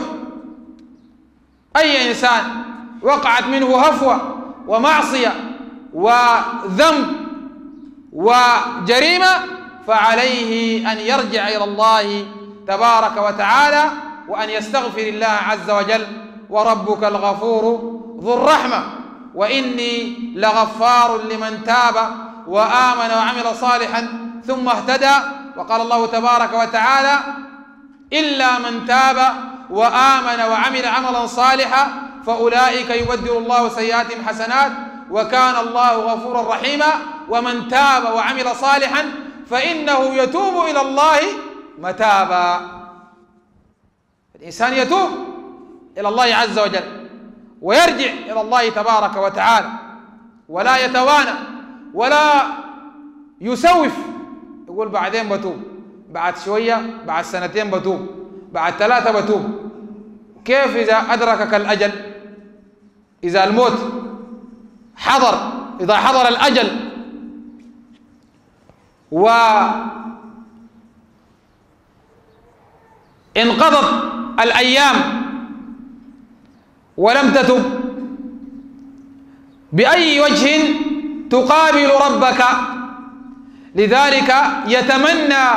أي إنسان وقعت منه هفوة ومعصية وذنب وجريمة فعليه أن يرجع إلى الله تبارك وتعالى وأن يستغفر الله عز وجل. وربك الغفور ذو الرحمة وإني لغفار لمن تاب وآمن وعمل صالحا ثم اهتدى. وقال الله تبارك وتعالى إلا من تاب وآمن وعمل عملا صالحا فأولئك يبدل الله سيئاتهم حسنات وكان الله غفورا رحيما. ومن تاب وعمل صالحا فإنه يتوب إلى الله متابا. الإنسان يتوب إلى الله عز وجل ويرجع إلى الله تبارك وتعالى ولا يتوانى ولا يسوف يقول بعدين بتوب، بعد شوية، بعد سنتين بتوب، بعد 3 بتوب. كيف إذا أدركك الأجل؟ إذا الموت حضر، إذا حضر الأجل وانقضت الأيام ولم تتب، بأي وجه تقابل ربك؟ لذلك يتمنى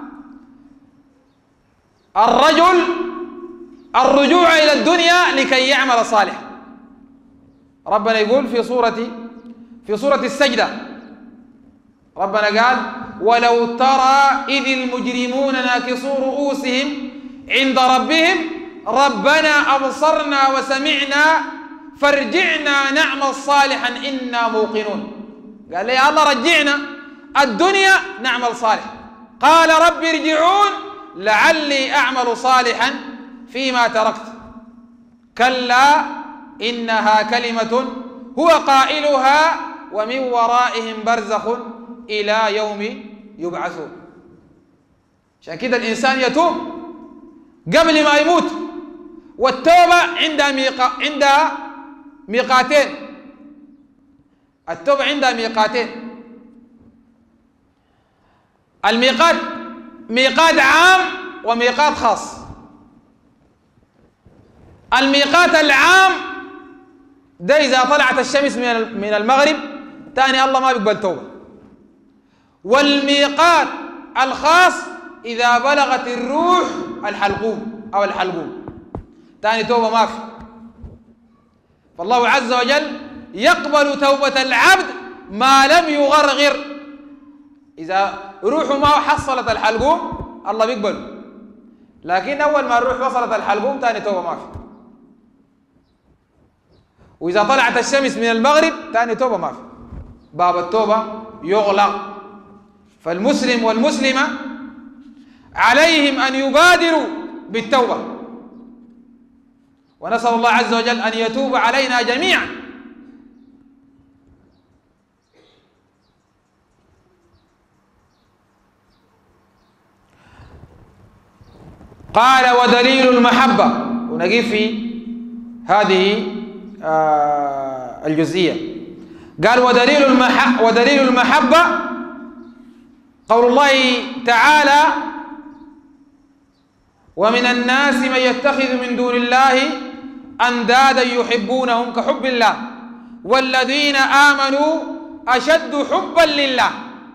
الرجل الرجوع إلى الدنيا لكي يعمل صالحا. ربنا يقول في سورة السجدة، ربنا قال ولو ترى إذ المجرمون ناكصوا رؤوسهم عند ربهم ربنا أبصرنا وسمعنا فارجعنا نعمل صالحا إنا موقنون. قال لي الله رجعنا الدنيا نعمل صالح. قال رب ارجعون لعلي أعمل صالحا فيما تركت. كلا إنها كلمة هو قائلها ومن ورائهم برزخ إلى يوم يبعثون. عشان كده الإنسان يتوب قبل ما يموت. والتوبة عندها ميقاتين. التوبة عندها ميقاتين. الميقات ميقات عام وميقات خاص. الميقات العام ده إذا طلعت الشمس من المغرب تاني الله ما بيقبل توبة. والميقات الخاص إذا بلغت الروح الحلقوم أو الحلقوم تاني توبة ما في. فالله عز وجل يقبل توبة العبد ما لم يغرغر. إذا روحه ما حصلت الحلقوم الله بيقبله، لكن أول ما الروح وصلت الحلقوم تاني توبة ما في. وإذا طلعت الشمس من المغرب تاني توبة ما في. باب التوبة يغلق. فالمسلم والمسلمة عليهم أن يبادروا بالتوبة، ونسأل الله عز وجل أن يتوب علينا جميعا. قال ودليل المحبة، ونقف في هذه الجزئية. قال ودليل المحبة قول الله تعالى ومن الناس من يتخذ من دون الله أندادا يحبونهم كحب الله والذين آمنوا أشد حبا لله.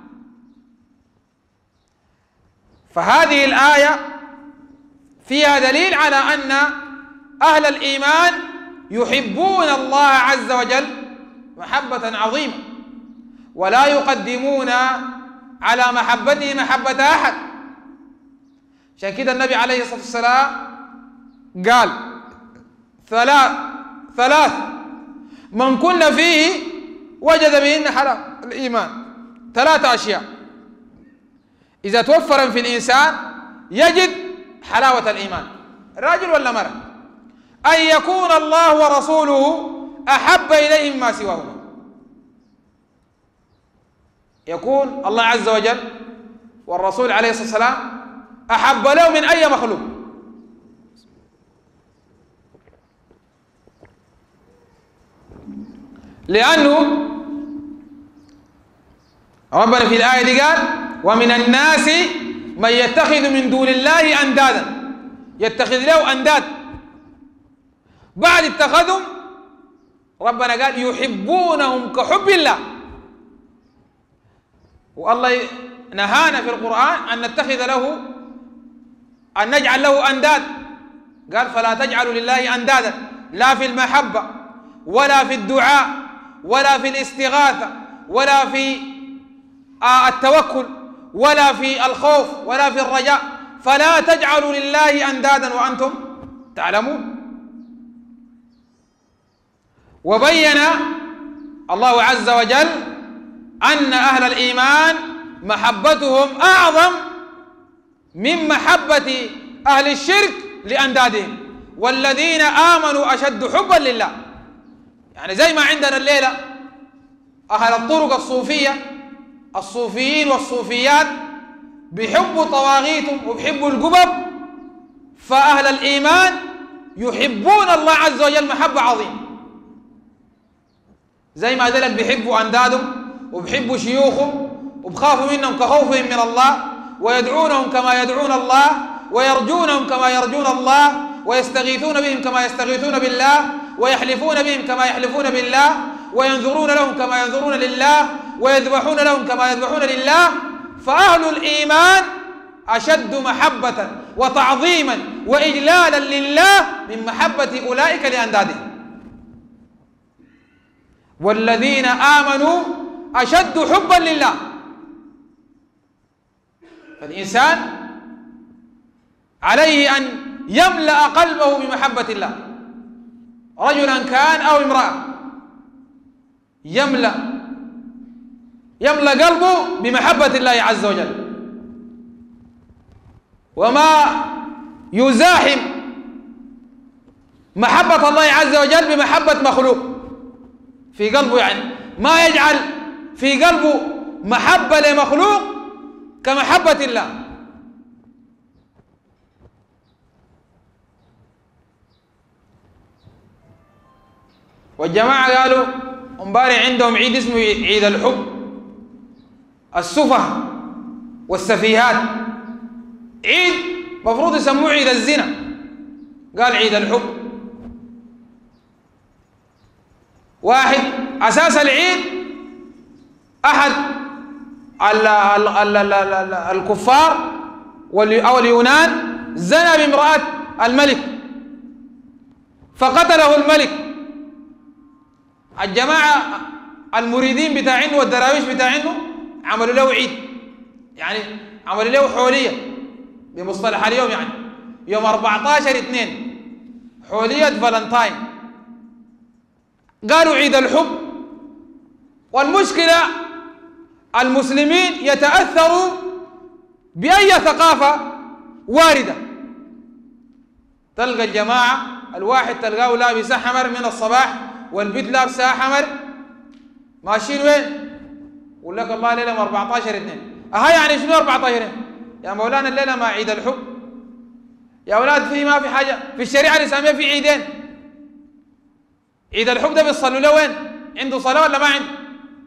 فهذه الآية فيها دليل على أن أهل الإيمان يحبون الله عز وجل محبة عظيمة، ولا يقدمون على محبته محبة أحد. عشان كده النبي عليه الصلاة والسلام قال ثلاث من كن فيه وجد بهن حلاوة الإيمان. 3 أشياء إذا توفر في الإنسان يجد حلاوة الإيمان. الرجل ولا مرأة؟ أن يكون الله ورسوله أحب إليه مما سواهما. يكون الله عز وجل والرسول عليه الصلاة والسلام أحب له من أي مخلوق. لأنه ربنا في الآية دي قال ومن الناس من يتخذ من دون الله أندادا، يتخذ له أنداد بعد اتخذهم. ربنا قال يحبونهم كحب الله، والله نهانا في القرآن أن نتخذ له، أن نجعل له أنداد. قال فلا تجعلوا لله أندادا، لا في المحبة ولا في الدعاء ولا في الاستغاثة ولا في التوكل ولا في الخوف ولا في الرجاء. فلا تجعلوا لله أندادا وأنتم تعلمون. وبين الله عز وجل أن أهل الإيمان محبتهم أعظم من محبة أهل الشرك لأندادهم، والذين آمنوا أشد حبا لله. يعني زي ما عندنا الليلة أهل الطرق الصوفية، الصوفيين والصوفيات بيحبوا طواغيتهم وبيحبوا القبب، فأهل الإيمان يحبون الله عز وجل محبة عظيمة. زي ما ذلك بيحبوا أندادهم وبيحبوا شيوخهم وبخافوا منهم كخوفهم من الله، ويدعونهم كما يدعون الله، ويرجونهم كما يرجون الله، ويستغيثون بهم كما يستغيثون بالله، ويحلفون بهم كما يحلفون بالله، وينذرون لهم كما ينذرون لله، ويذبحون لهم كما يذبحون لله. فأهل الإيمان أشد محبة وتعظيما وإجلالا لله من محبة أولئك لأندادهم. والذين آمنوا أشد حبا لله. فالإنسان عليه أن يملأ قلبه بمحبة الله، رجلا كان أو امرأة، يملأ قلبه بمحبة الله عز وجل، وما يزاحم محبة الله عز وجل بمحبة مخلوق في قلبه. يعني ما يجعل في قلبه محبة لمخلوق كمحبة الله. والجماعة قالوا امبارح عندهم عيد اسمه عيد الحب. السفه والسفيهات عيد مفروض يسموه عيد الزنا، قال عيد الحب. واحد أساس العيد أحد الكفار أو اليونان زنى بامرأة الملك فقتله الملك. الجماعة المريدين بتاعينه والدراويش بتاعينه عملوا له عيد، يعني عملوا له حولية بمصطلح اليوم، يعني يوم 14/2 حولية فالنتاين، قالوا عيد الحب. والمشكلة المسلمين يتأثروا بأي ثقافة واردة. تلقى الجماعة الواحد تلقاه لابس أحمر من الصباح والبيت لابسة أحمر، ماشيين وين؟ يقول لك الله ليلة 14/2. يعني شنو 14؟ يا مولانا الليلة ما عيد الحب يا أولاد، فيه ما في حاجة في الشريعة الإسلامية، في عيدين. عيد الحب ده بيصلوا له وين؟ عنده صلاة ولا ما عنده؟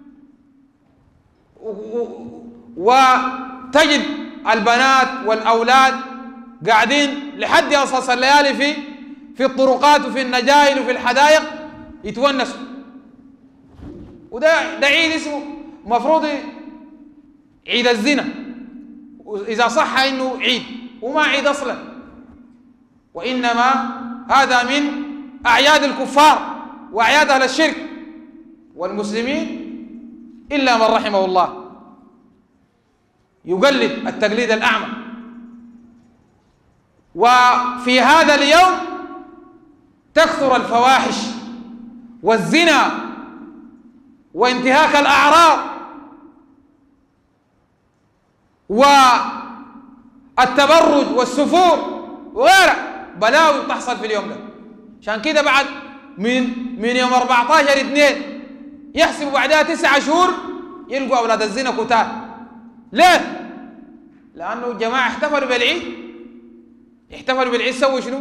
وتجد البنات والأولاد قاعدين لحد أنصاص الليالي في الطرقات وفي النجائل وفي الحدائق يتونسوا. وده عيد اسمه مفروض عيد الزنا، إذا صح إنه عيد، وما عيد أصلا، وإنما هذا من أعياد الكفار وأعياد أهل الشرك. والمسلمين إلا من رحمه الله يقلد التقليد الأعمى. وفي هذا اليوم تكثر الفواحش والزنا وانتهاك الأعراض والتبرج والسفور وغيرها، بلاوي تحصل في اليوم ده. عشان كده بعد من يوم 14/2 يحسبوا بعدها 9 شهور يلقوا أولاد الزنا كتار. ليه؟ لأنه الجماعة احتفلوا بالعيد. احتفلوا بالعيد سووا شنو؟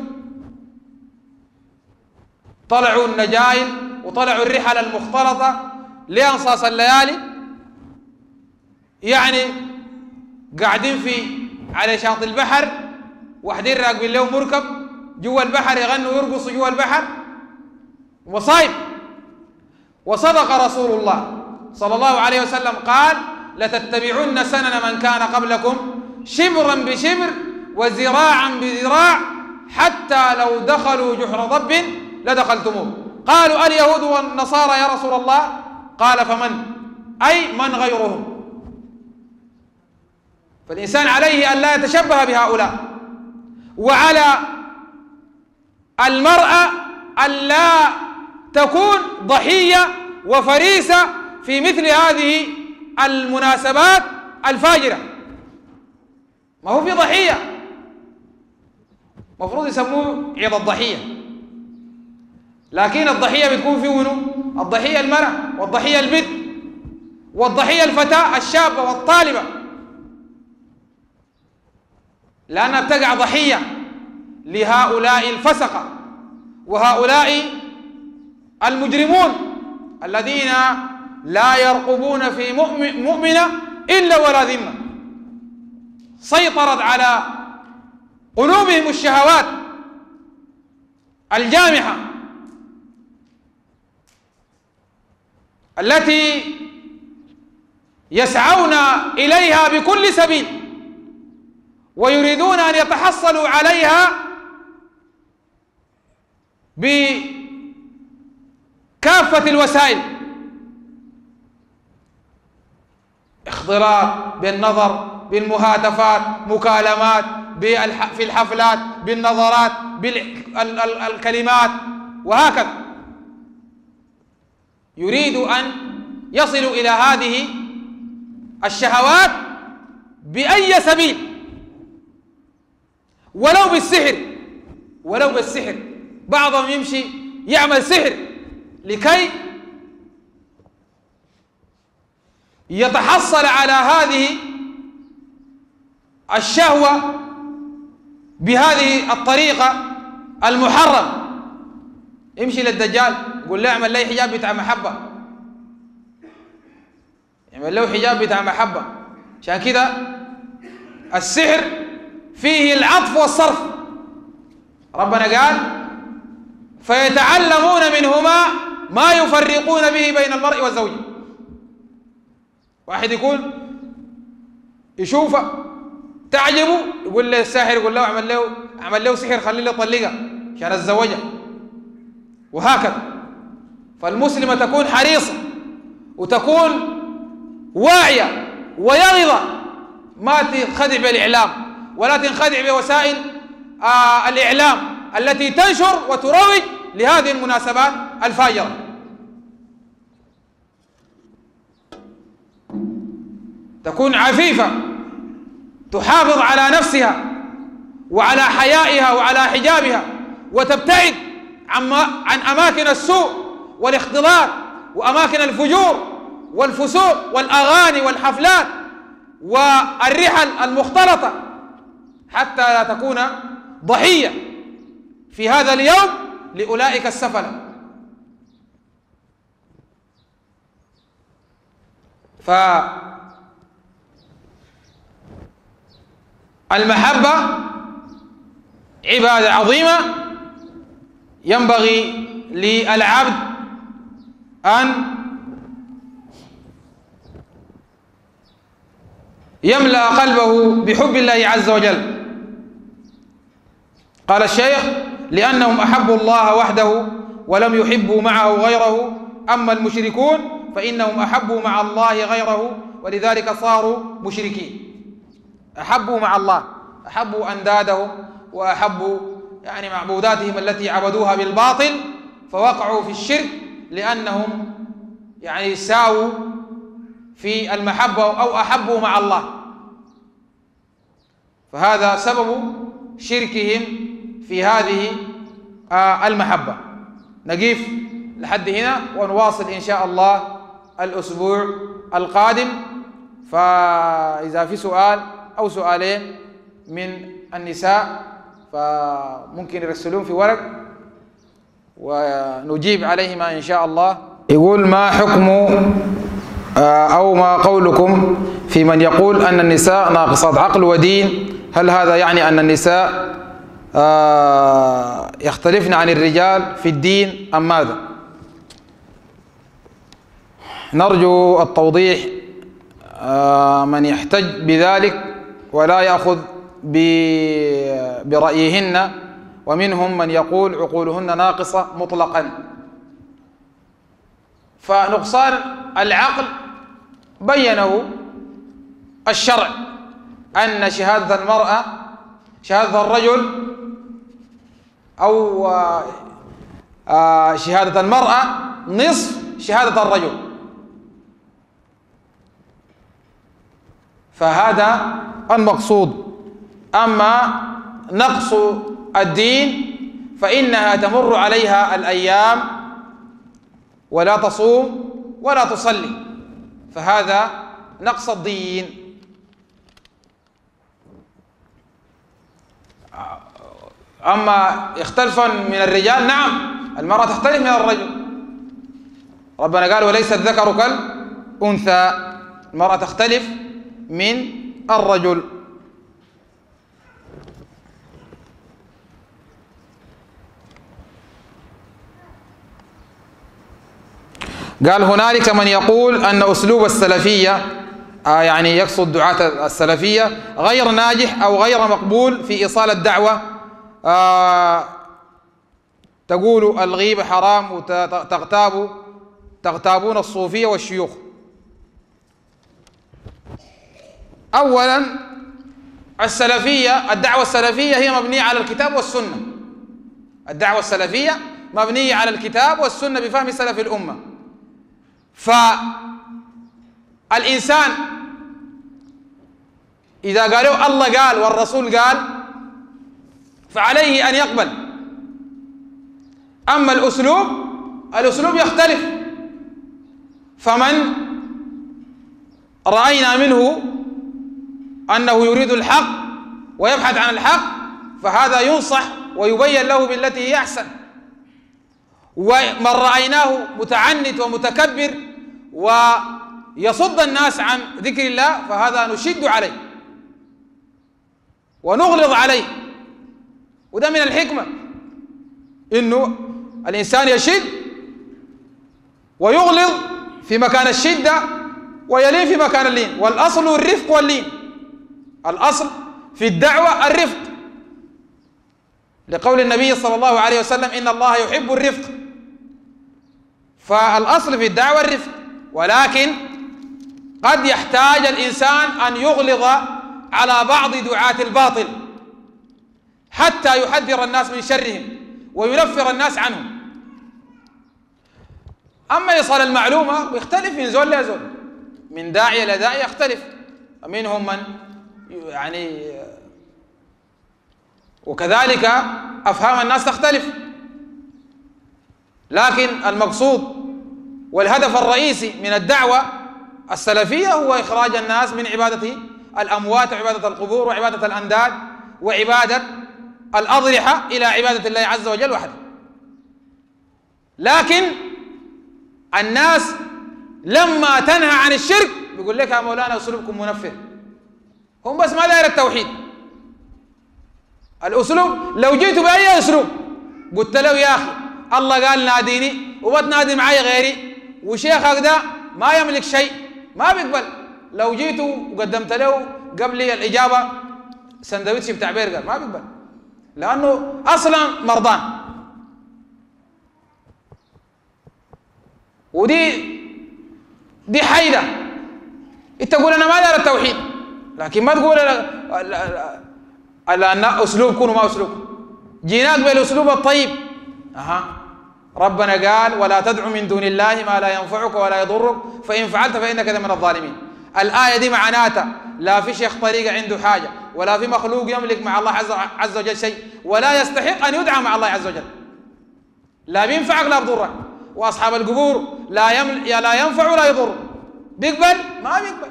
طلعوا النجائل وطلعوا الرحل المختلطة لأنصاص الليالي يعني قاعدين على شاطئ البحر، واحدين راكبين له مركب جوا البحر يغنوا ويرقصوا جوا البحر، مصايب. وصدق رسول الله صلى الله عليه وسلم قال: لتتبعن سنن من كان قبلكم شبرا بشبر وذراعا بذراع حتى لو دخلوا جحر ضب لدخلتموه. قالوا: اليهود والنصارى يا رسول الله؟ قال: فمن؟ أي من غيرهم. فالإنسان عليه أن لا يتشبه بهؤلاء، وعلى المرأة أن لا تكون ضحية وفريسة في مثل هذه المناسبات الفاجرة. ما هو في ضحية، مفروض يسموه عيد الضحية، لكن الضحية بتكون في منو؟ الضحية المرأة، والضحية البنت، والضحية الفتاة الشابة والطالبة، لأنها بتقع ضحية لهؤلاء الفسقة وهؤلاء المجرمون الذين لا يرقبون في مؤمنة إلا ولا ذمة. سيطرت على قلوبهم الشهوات الجامحة التي يسعون إليها بكل سبيل، ويريدون أن يتحصلوا عليها بكافة الوسائل: اختلاط بالنظر، بالمهاتفات، مكالمات، في الحفلات، بالنظرات، بالكلمات، وهكذا. يريد أن يصلوا إلى هذه الشهوات بأي سبيل، ولو بالسحر. بعضهم يمشي يعمل سحر لكي يتحصل على هذه الشهوة بهذه الطريقة المحرمة. يمشي للدجال يقول له: اعمل لي حجاب بتاع محبة، يعمل له حجاب بتاع محبة. عشان كده السحر فيه العطف والصرف. ربنا قال: فيتعلمون منهما ما يفرقون به بين المرء والزوج. واحد يكون يشوفه تعجبه، يقول له الساحر، يقول له اعمل له سحر، خليه له طلقه عشان الزوجه، وهكذا. فالمسلمة تكون حريصة وتكون واعية ويغضة، ما تنخدع بالإعلام ولا تنخدع بوسائل الإعلام التي تنشر وتروج لهذه المناسبات الفاجرة. تكون عفيفة، تحافظ على نفسها وعلى حيائها وعلى حجابها، وتبتعد عن أماكن السوء والاختلاط وأماكن الفجور والفسوق والأغاني والحفلات والرحل المختلطة، حتى لا تكون ضحية في هذا اليوم لأولئك السفلة. فالمحبة عبادة عظيمة ينبغي للعبد أن يملأ قلبه بحب الله عز وجل. قال الشيخ: لأنهم أحبوا الله وحده ولم يحبوا معه غيره، أما المشركون فإنهم أحبوا مع الله غيره ولذلك صاروا مشركين. أحبوا مع الله، أحبوا أندادهم وأحبوا يعني معبوداتهم التي عبدوها بالباطل، فوقعوا في الشرك لأنهم يعني ساووا في المحبة أو أحبوا مع الله، فهذا سبب شركهم في هذه المحبة. نقف لحد هنا ونواصل إن شاء الله الأسبوع القادم. فإذا في سؤال أو سؤالين من النساء فممكن يرسلون في ورق ونجيب عليهما إن شاء الله. يقول: ما حكم أو ما قولكم في في من يقول أن النساء ناقصات عقل ودين، هل هذا يعني أن النساء يختلفن عن الرجال في الدين أم ماذا؟ نرجو التوضيح من يحتج بذلك ولا يأخذ برأيهن، ومنهم من يقول عقولهن ناقصة مطلقا. فنقصان العقل بينه الشرع أن شهادة المرأة شهادة الرجل أو شهادة المرأة نصف شهادة الرجل، فهذا المقصود. أما نقص الدين فإنها تمر عليها الأيام ولا تصوم ولا تصلي، فهذا نقص الدين. أما اختلفا من الرجال، نعم المرأة تختلف من الرجل، ربنا قال وليس الذكر كالأنثى، المرأة تختلف من الرجل. قال هنالك من يقول أن أسلوب السلفية يعني يقصد دعاة السلفية غير ناجح أو غير مقبول في إيصال الدعوة، تقول الغيبة حرام وتغتابون الصوفية والشيوخ. أولا السلفية، الدعوة السلفية هي مبنية على الكتاب والسنة، الدعوة السلفية مبنية على الكتاب والسنة بفهم سلف الأمة. فالإنسان إذا قالوا الله قال والرسول قال فعليه أن يقبل. أما الأسلوب يختلف، فمن رأينا منه أنه يريد الحق ويبحث عن الحق فهذا ينصح ويبين له بالتي هي أحسن، ومن رأيناه متعنت ومتكبر ويصد الناس عن ذكر الله فهذا نشد عليه ونغلظ عليه. وده من الحكمة إنه الإنسان يشد ويغلظ في مكان الشدة ويلين في مكان اللين، والأصل الرفق واللين، الأصل في الدعوة الرفق، لقول النبي صلى الله عليه وسلم إن الله يحب الرفق، فالأصل في الدعوة الرفق. ولكن قد يحتاج الإنسان أن يغلظ على بعض دعاة الباطل حتى يحذر الناس من شرهم وينفر الناس عنهم. أما إيصال المعلومة يختلف من زول لزول، من داعية إلى داعية يختلف، منهم من يعني وكذلك أفهام الناس تختلف، لكن المقصود والهدف الرئيسي من الدعوة السلفية هو إخراج الناس من عبادة الأموات وعبادة القبور وعبادة الأنداد وعبادة الأضرحة إلى عبادة الله عز وجل وحده. لكن الناس لما تنهى عن الشرك بيقول لك يا مولانا أسلوبكم منفر، هم بس ما داير التوحيد. الأسلوب لو جيت بأي أسلوب قلت له يا أخي الله قال ناديني وبتنادي معي غيري وشيخك ده ما يملك شيء ما بيقبل. لو جيت وقدمت له قبل الإجابة سندويتش بتاع برجر ما بيقبل، لأنه أصلا مرضان. ودي حيدة، انت تقول انا ما دار التوحيد، لكن ما تقول أن أسلوبكم وما أسلوبكم. جيناك بالأسلوب الطيب. ربنا قال ولا تدعو من دون الله ما لا ينفعك ولا يضرك فإن فعلت فإنك من الظالمين. الآية دي معناتها لا في شيخ طريقة عنده حاجة ولا في مخلوق يملك مع الله عز وجل شيء ولا يستحق أن يدعى مع الله عز وجل، لا بينفعك لا بضرك. وأصحاب القبور لا ينفع ولا يضر، بيقبل ما بيقبل.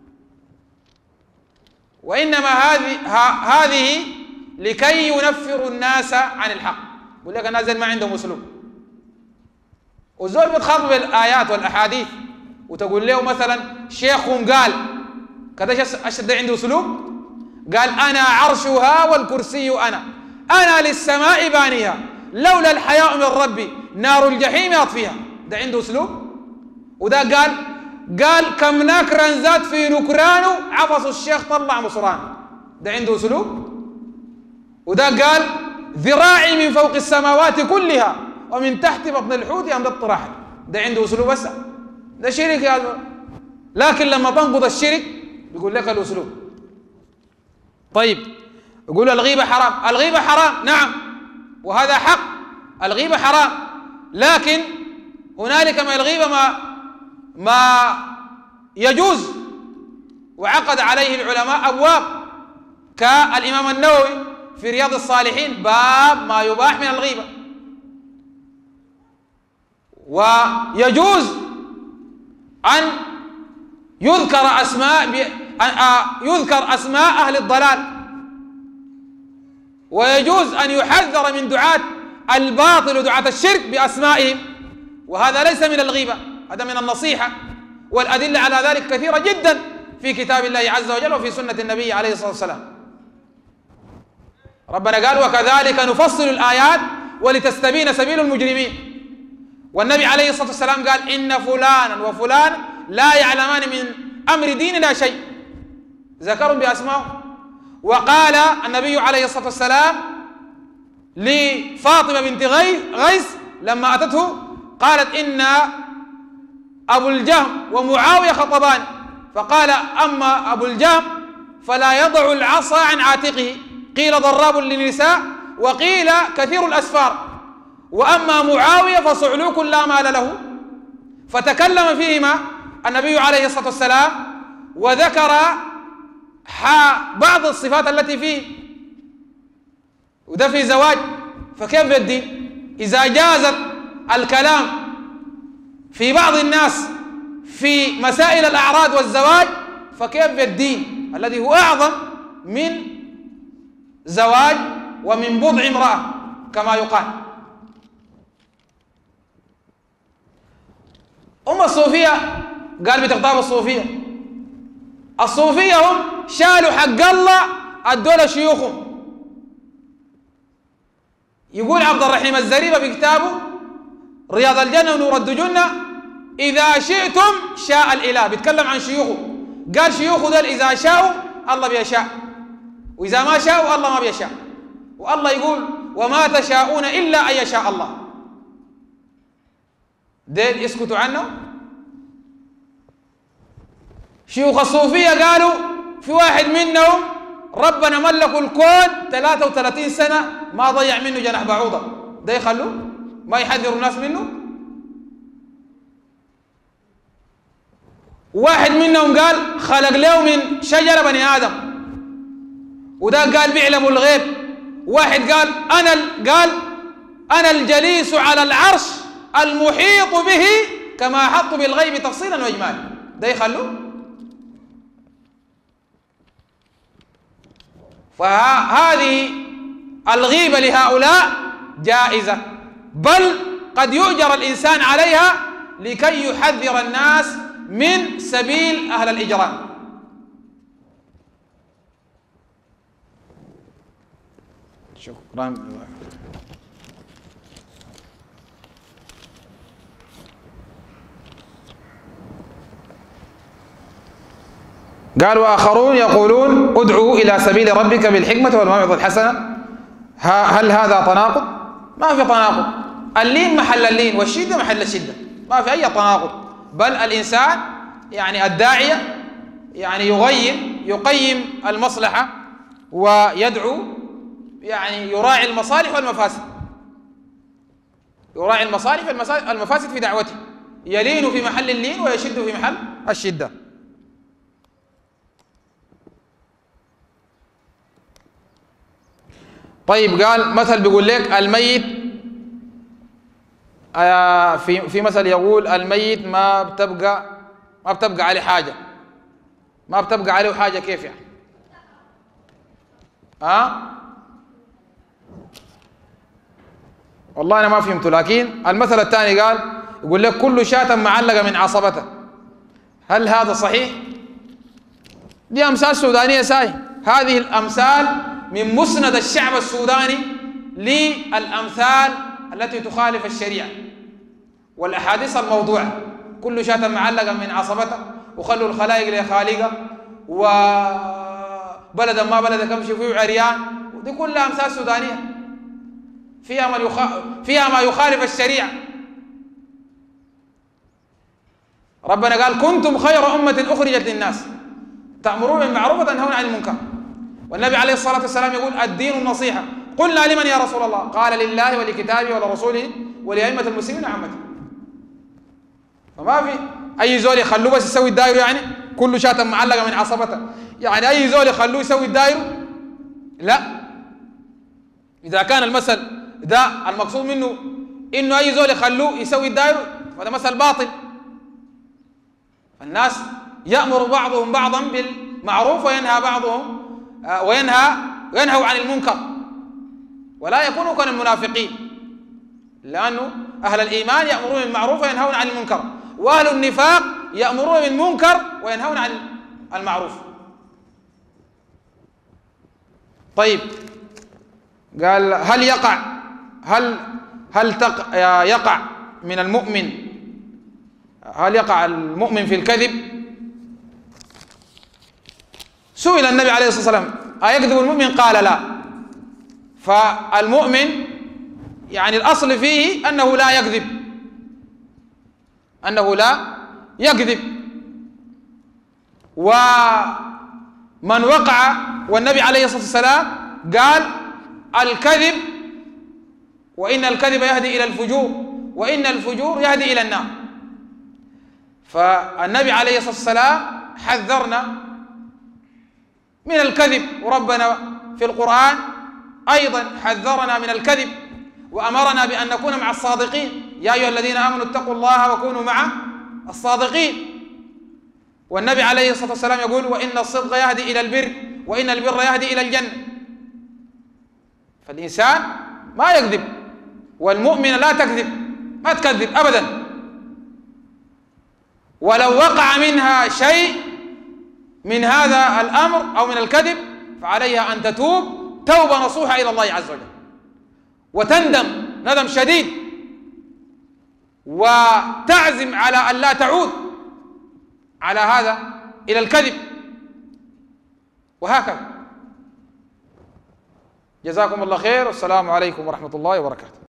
وإنما هذه لكي ينفروا الناس عن الحق. يقول لك الناس ما عندهم أسلوب، والزول بتخاطب بالآيات والأحاديث وتقول له مثلا شيخهم قال كده أشد عنده أسلوب. قال أنا عرشها والكرسي أنا للسماء بانيها لولا الحياء من ربي نار الجحيم يطفيها. ده عنده أسلوب. وده قال كم نكرا زاد في نكرانه عفص الشيخ طلع مصران. ده عنده أسلوب. وده قال ذراعي من فوق السماوات كلها ومن تحت بطن الحوت أمد الطراحل. ده عنده أسلوب. بس ده شرك يا زلمة. لكن لما تنقض الشرك يقول لك الأسلوب. طيب يقول الغيبة حرام. الغيبة حرام نعم، وهذا حق، الغيبة حرام، لكن هنالك من الغيبة ما يجوز وعقد عليه العلماء أبواب، كالإمام النووي في رياض الصالحين باب ما يباح من الغيبة. ويجوز أن يذكر أسماء أهل الضلال، ويجوز أن يحذر من دعاة الباطل ودعاة الشرك بأسمائهم، وهذا ليس من الغيبة، هذا من النصيحة. والأدلة على ذلك كثيرة جدا في كتاب الله عز وجل وفي سنة النبي عليه الصلاة والسلام. ربنا قال وكذلك نفصل الآيات ولتستبين سبيل المجرمين. والنبي عليه الصلاة والسلام قال إن فلانا وفلانا لا يعلمان من أمر ديننا شيء، ذكرهم بأسمائهم. وقال النبي عليه الصلاة والسلام لفاطمة بنت غيث لما أتته قالت إن أبو الجهم ومعاوية خطبان، فقال أما أبو الجهم فلا يضع العصا عن عاتقه، قيل ضراب للنساء وقيل كثير الأسفار، وأما معاوية فصعلوك لا مال له. فتكلم فيهما النبي عليه الصلاة والسلام وذكر بعض الصفات التي فيه، وده في زواج. فكيف بالدين إذا جازت الكلام في بعض الناس في مسائل الأعراض والزواج، فكيف بالدين الذي هو أعظم من زواج ومن بضع امرأة كما يقال. الصوفية قال بتغتاب الصوفية هم شالوا حق الله ادوا شيوخهم. يقول عبد الرحيم الزريبة في كتابه رياض الجنة ونور الدجنة إذا شئتم شاء الإله، بيتكلم عن شيوخه. قال شيوخه دول إذا شاءوا الله بيشاء، وإذا ما شاءوا الله ما بيشاء. والله يقول وما تشاءون إلا أن يشاء الله. دين يسكتوا عنه. شيوخ الصوفية قالوا في واحد منهم ربنا ملكوا الكون 33 سنة ما ضيع منه جناح بعوضة، ده يخلوه ما يحذروا الناس منه. واحد منهم قال خلق له من شجرة بني آدم، وده قال بيعلموا الغيب. واحد قال أنا الجليس على العرش المحيط به كما أحط بالغيب تفصيلا وإجمالا، ده يخلوه. فهذه الغيبة لهؤلاء جائزة، بل قد يؤجر الإنسان عليها لكي يحذر الناس من سبيل أهل الإجرام. شكرا. قال وآخرون يقولون ادعوا إلى سبيل ربك بالحكمة والموعظة الحسنة. هل هذا تناقض؟ ما في تناقض. اللين محل اللين والشدة محل الشدة، ما في أي تناقض. بل الإنسان يعني الداعية يعني يقيم المصلحة ويدعو، يعني يراعي المصالح والمفاسد، يراعي المصالح والمفاسد في دعوته، يلين في محل اللين ويشد في محل الشدة. طيب قال مثل بيقول لك الميت في مثل يقول الميت ما بتبقى عليه حاجة، ما بتبقى عليه حاجة. كيف يعني؟ والله أنا ما فهمته. لكن المثل الثاني قال يقول لك كل شاة معلقة من عصبته. هل هذا صحيح؟ دي أمثال سودانية ساي. هذه الأمثال من مسند الشعب السوداني للأمثال التي تخالف الشريعة والأحاديث الموضوعة. كل شاة معلقة من عصبته، وخلوا الخلائق لخالقه، وبلدا ما بلد كمشي فيه عريان. ودي كلها أمثال سودانية فيها ما يخالف الشريعة. ربنا قال كنتم خير أمة أخرجت للناس تأمرون بالمعروف وتنهون عن المنكر. والنبي عليه الصلاة والسلام يقول الدين النصيحة. قلنا لمن يا رسول الله؟ قال لله ولكتابه ولرسوله ولأئمة المسلمين وعامته. فما في أي زول يخلوه بس يسوي الداير، يعني كل شاة معلقة من عصبته، يعني أي زول يخلوه يسوي الداير؟ لا. إذا كان المثل ده المقصود منه إنه أي زول يخلوه يسوي الداير فهذا مثل باطل. الناس يأمر بعضهم بعضا بالمعروف وينهى بعضهم وينهوا عن المنكر، ولا يكونوا كالمنافقين، لأنه أهل الإيمان يأمرون بالمعروف وينهون عن المنكر، وأهل النفاق يأمرون بالمنكر وينهون عن المعروف. طيب قال هل يقع من المؤمن، هل يقع المؤمن في الكذب؟ سئل النبي عليه الصلاة والسلام أيكذب المؤمن؟ قال لا. فالمؤمن يعني الأصل فيه أنه لا يكذب، ومن وقع، والنبي عليه الصلاة والسلام قال الكذب، وإن الكذب يهدي إلى الفجور، وإن الفجور يهدي إلى النار. فالنبي عليه الصلاة والسلام حذرنا من الكذب، وربنا في القرآن أيضا حذرنا من الكذب وأمرنا بأن نكون مع الصادقين. يا أيها الذين آمنوا اتقوا الله وكونوا مع الصادقين. والنبي عليه الصلاة والسلام يقول وإن الصدق يهدي إلى البر، وإن البر يهدي إلى الجنة. فالإنسان ما يكذب، والمؤمن لا تكذب، ما تكذب أبدا، ولو وقع منها شيء من هذا الأمر أو من الكذب فعليها أن تتوب توبة نصوحة إلى الله عز وجل، وتندم ندم شديد، وتعزم على أن لا تعود على هذا إلى الكذب، وهكذا. جزاكم الله خير، والسلام عليكم ورحمة الله وبركاته.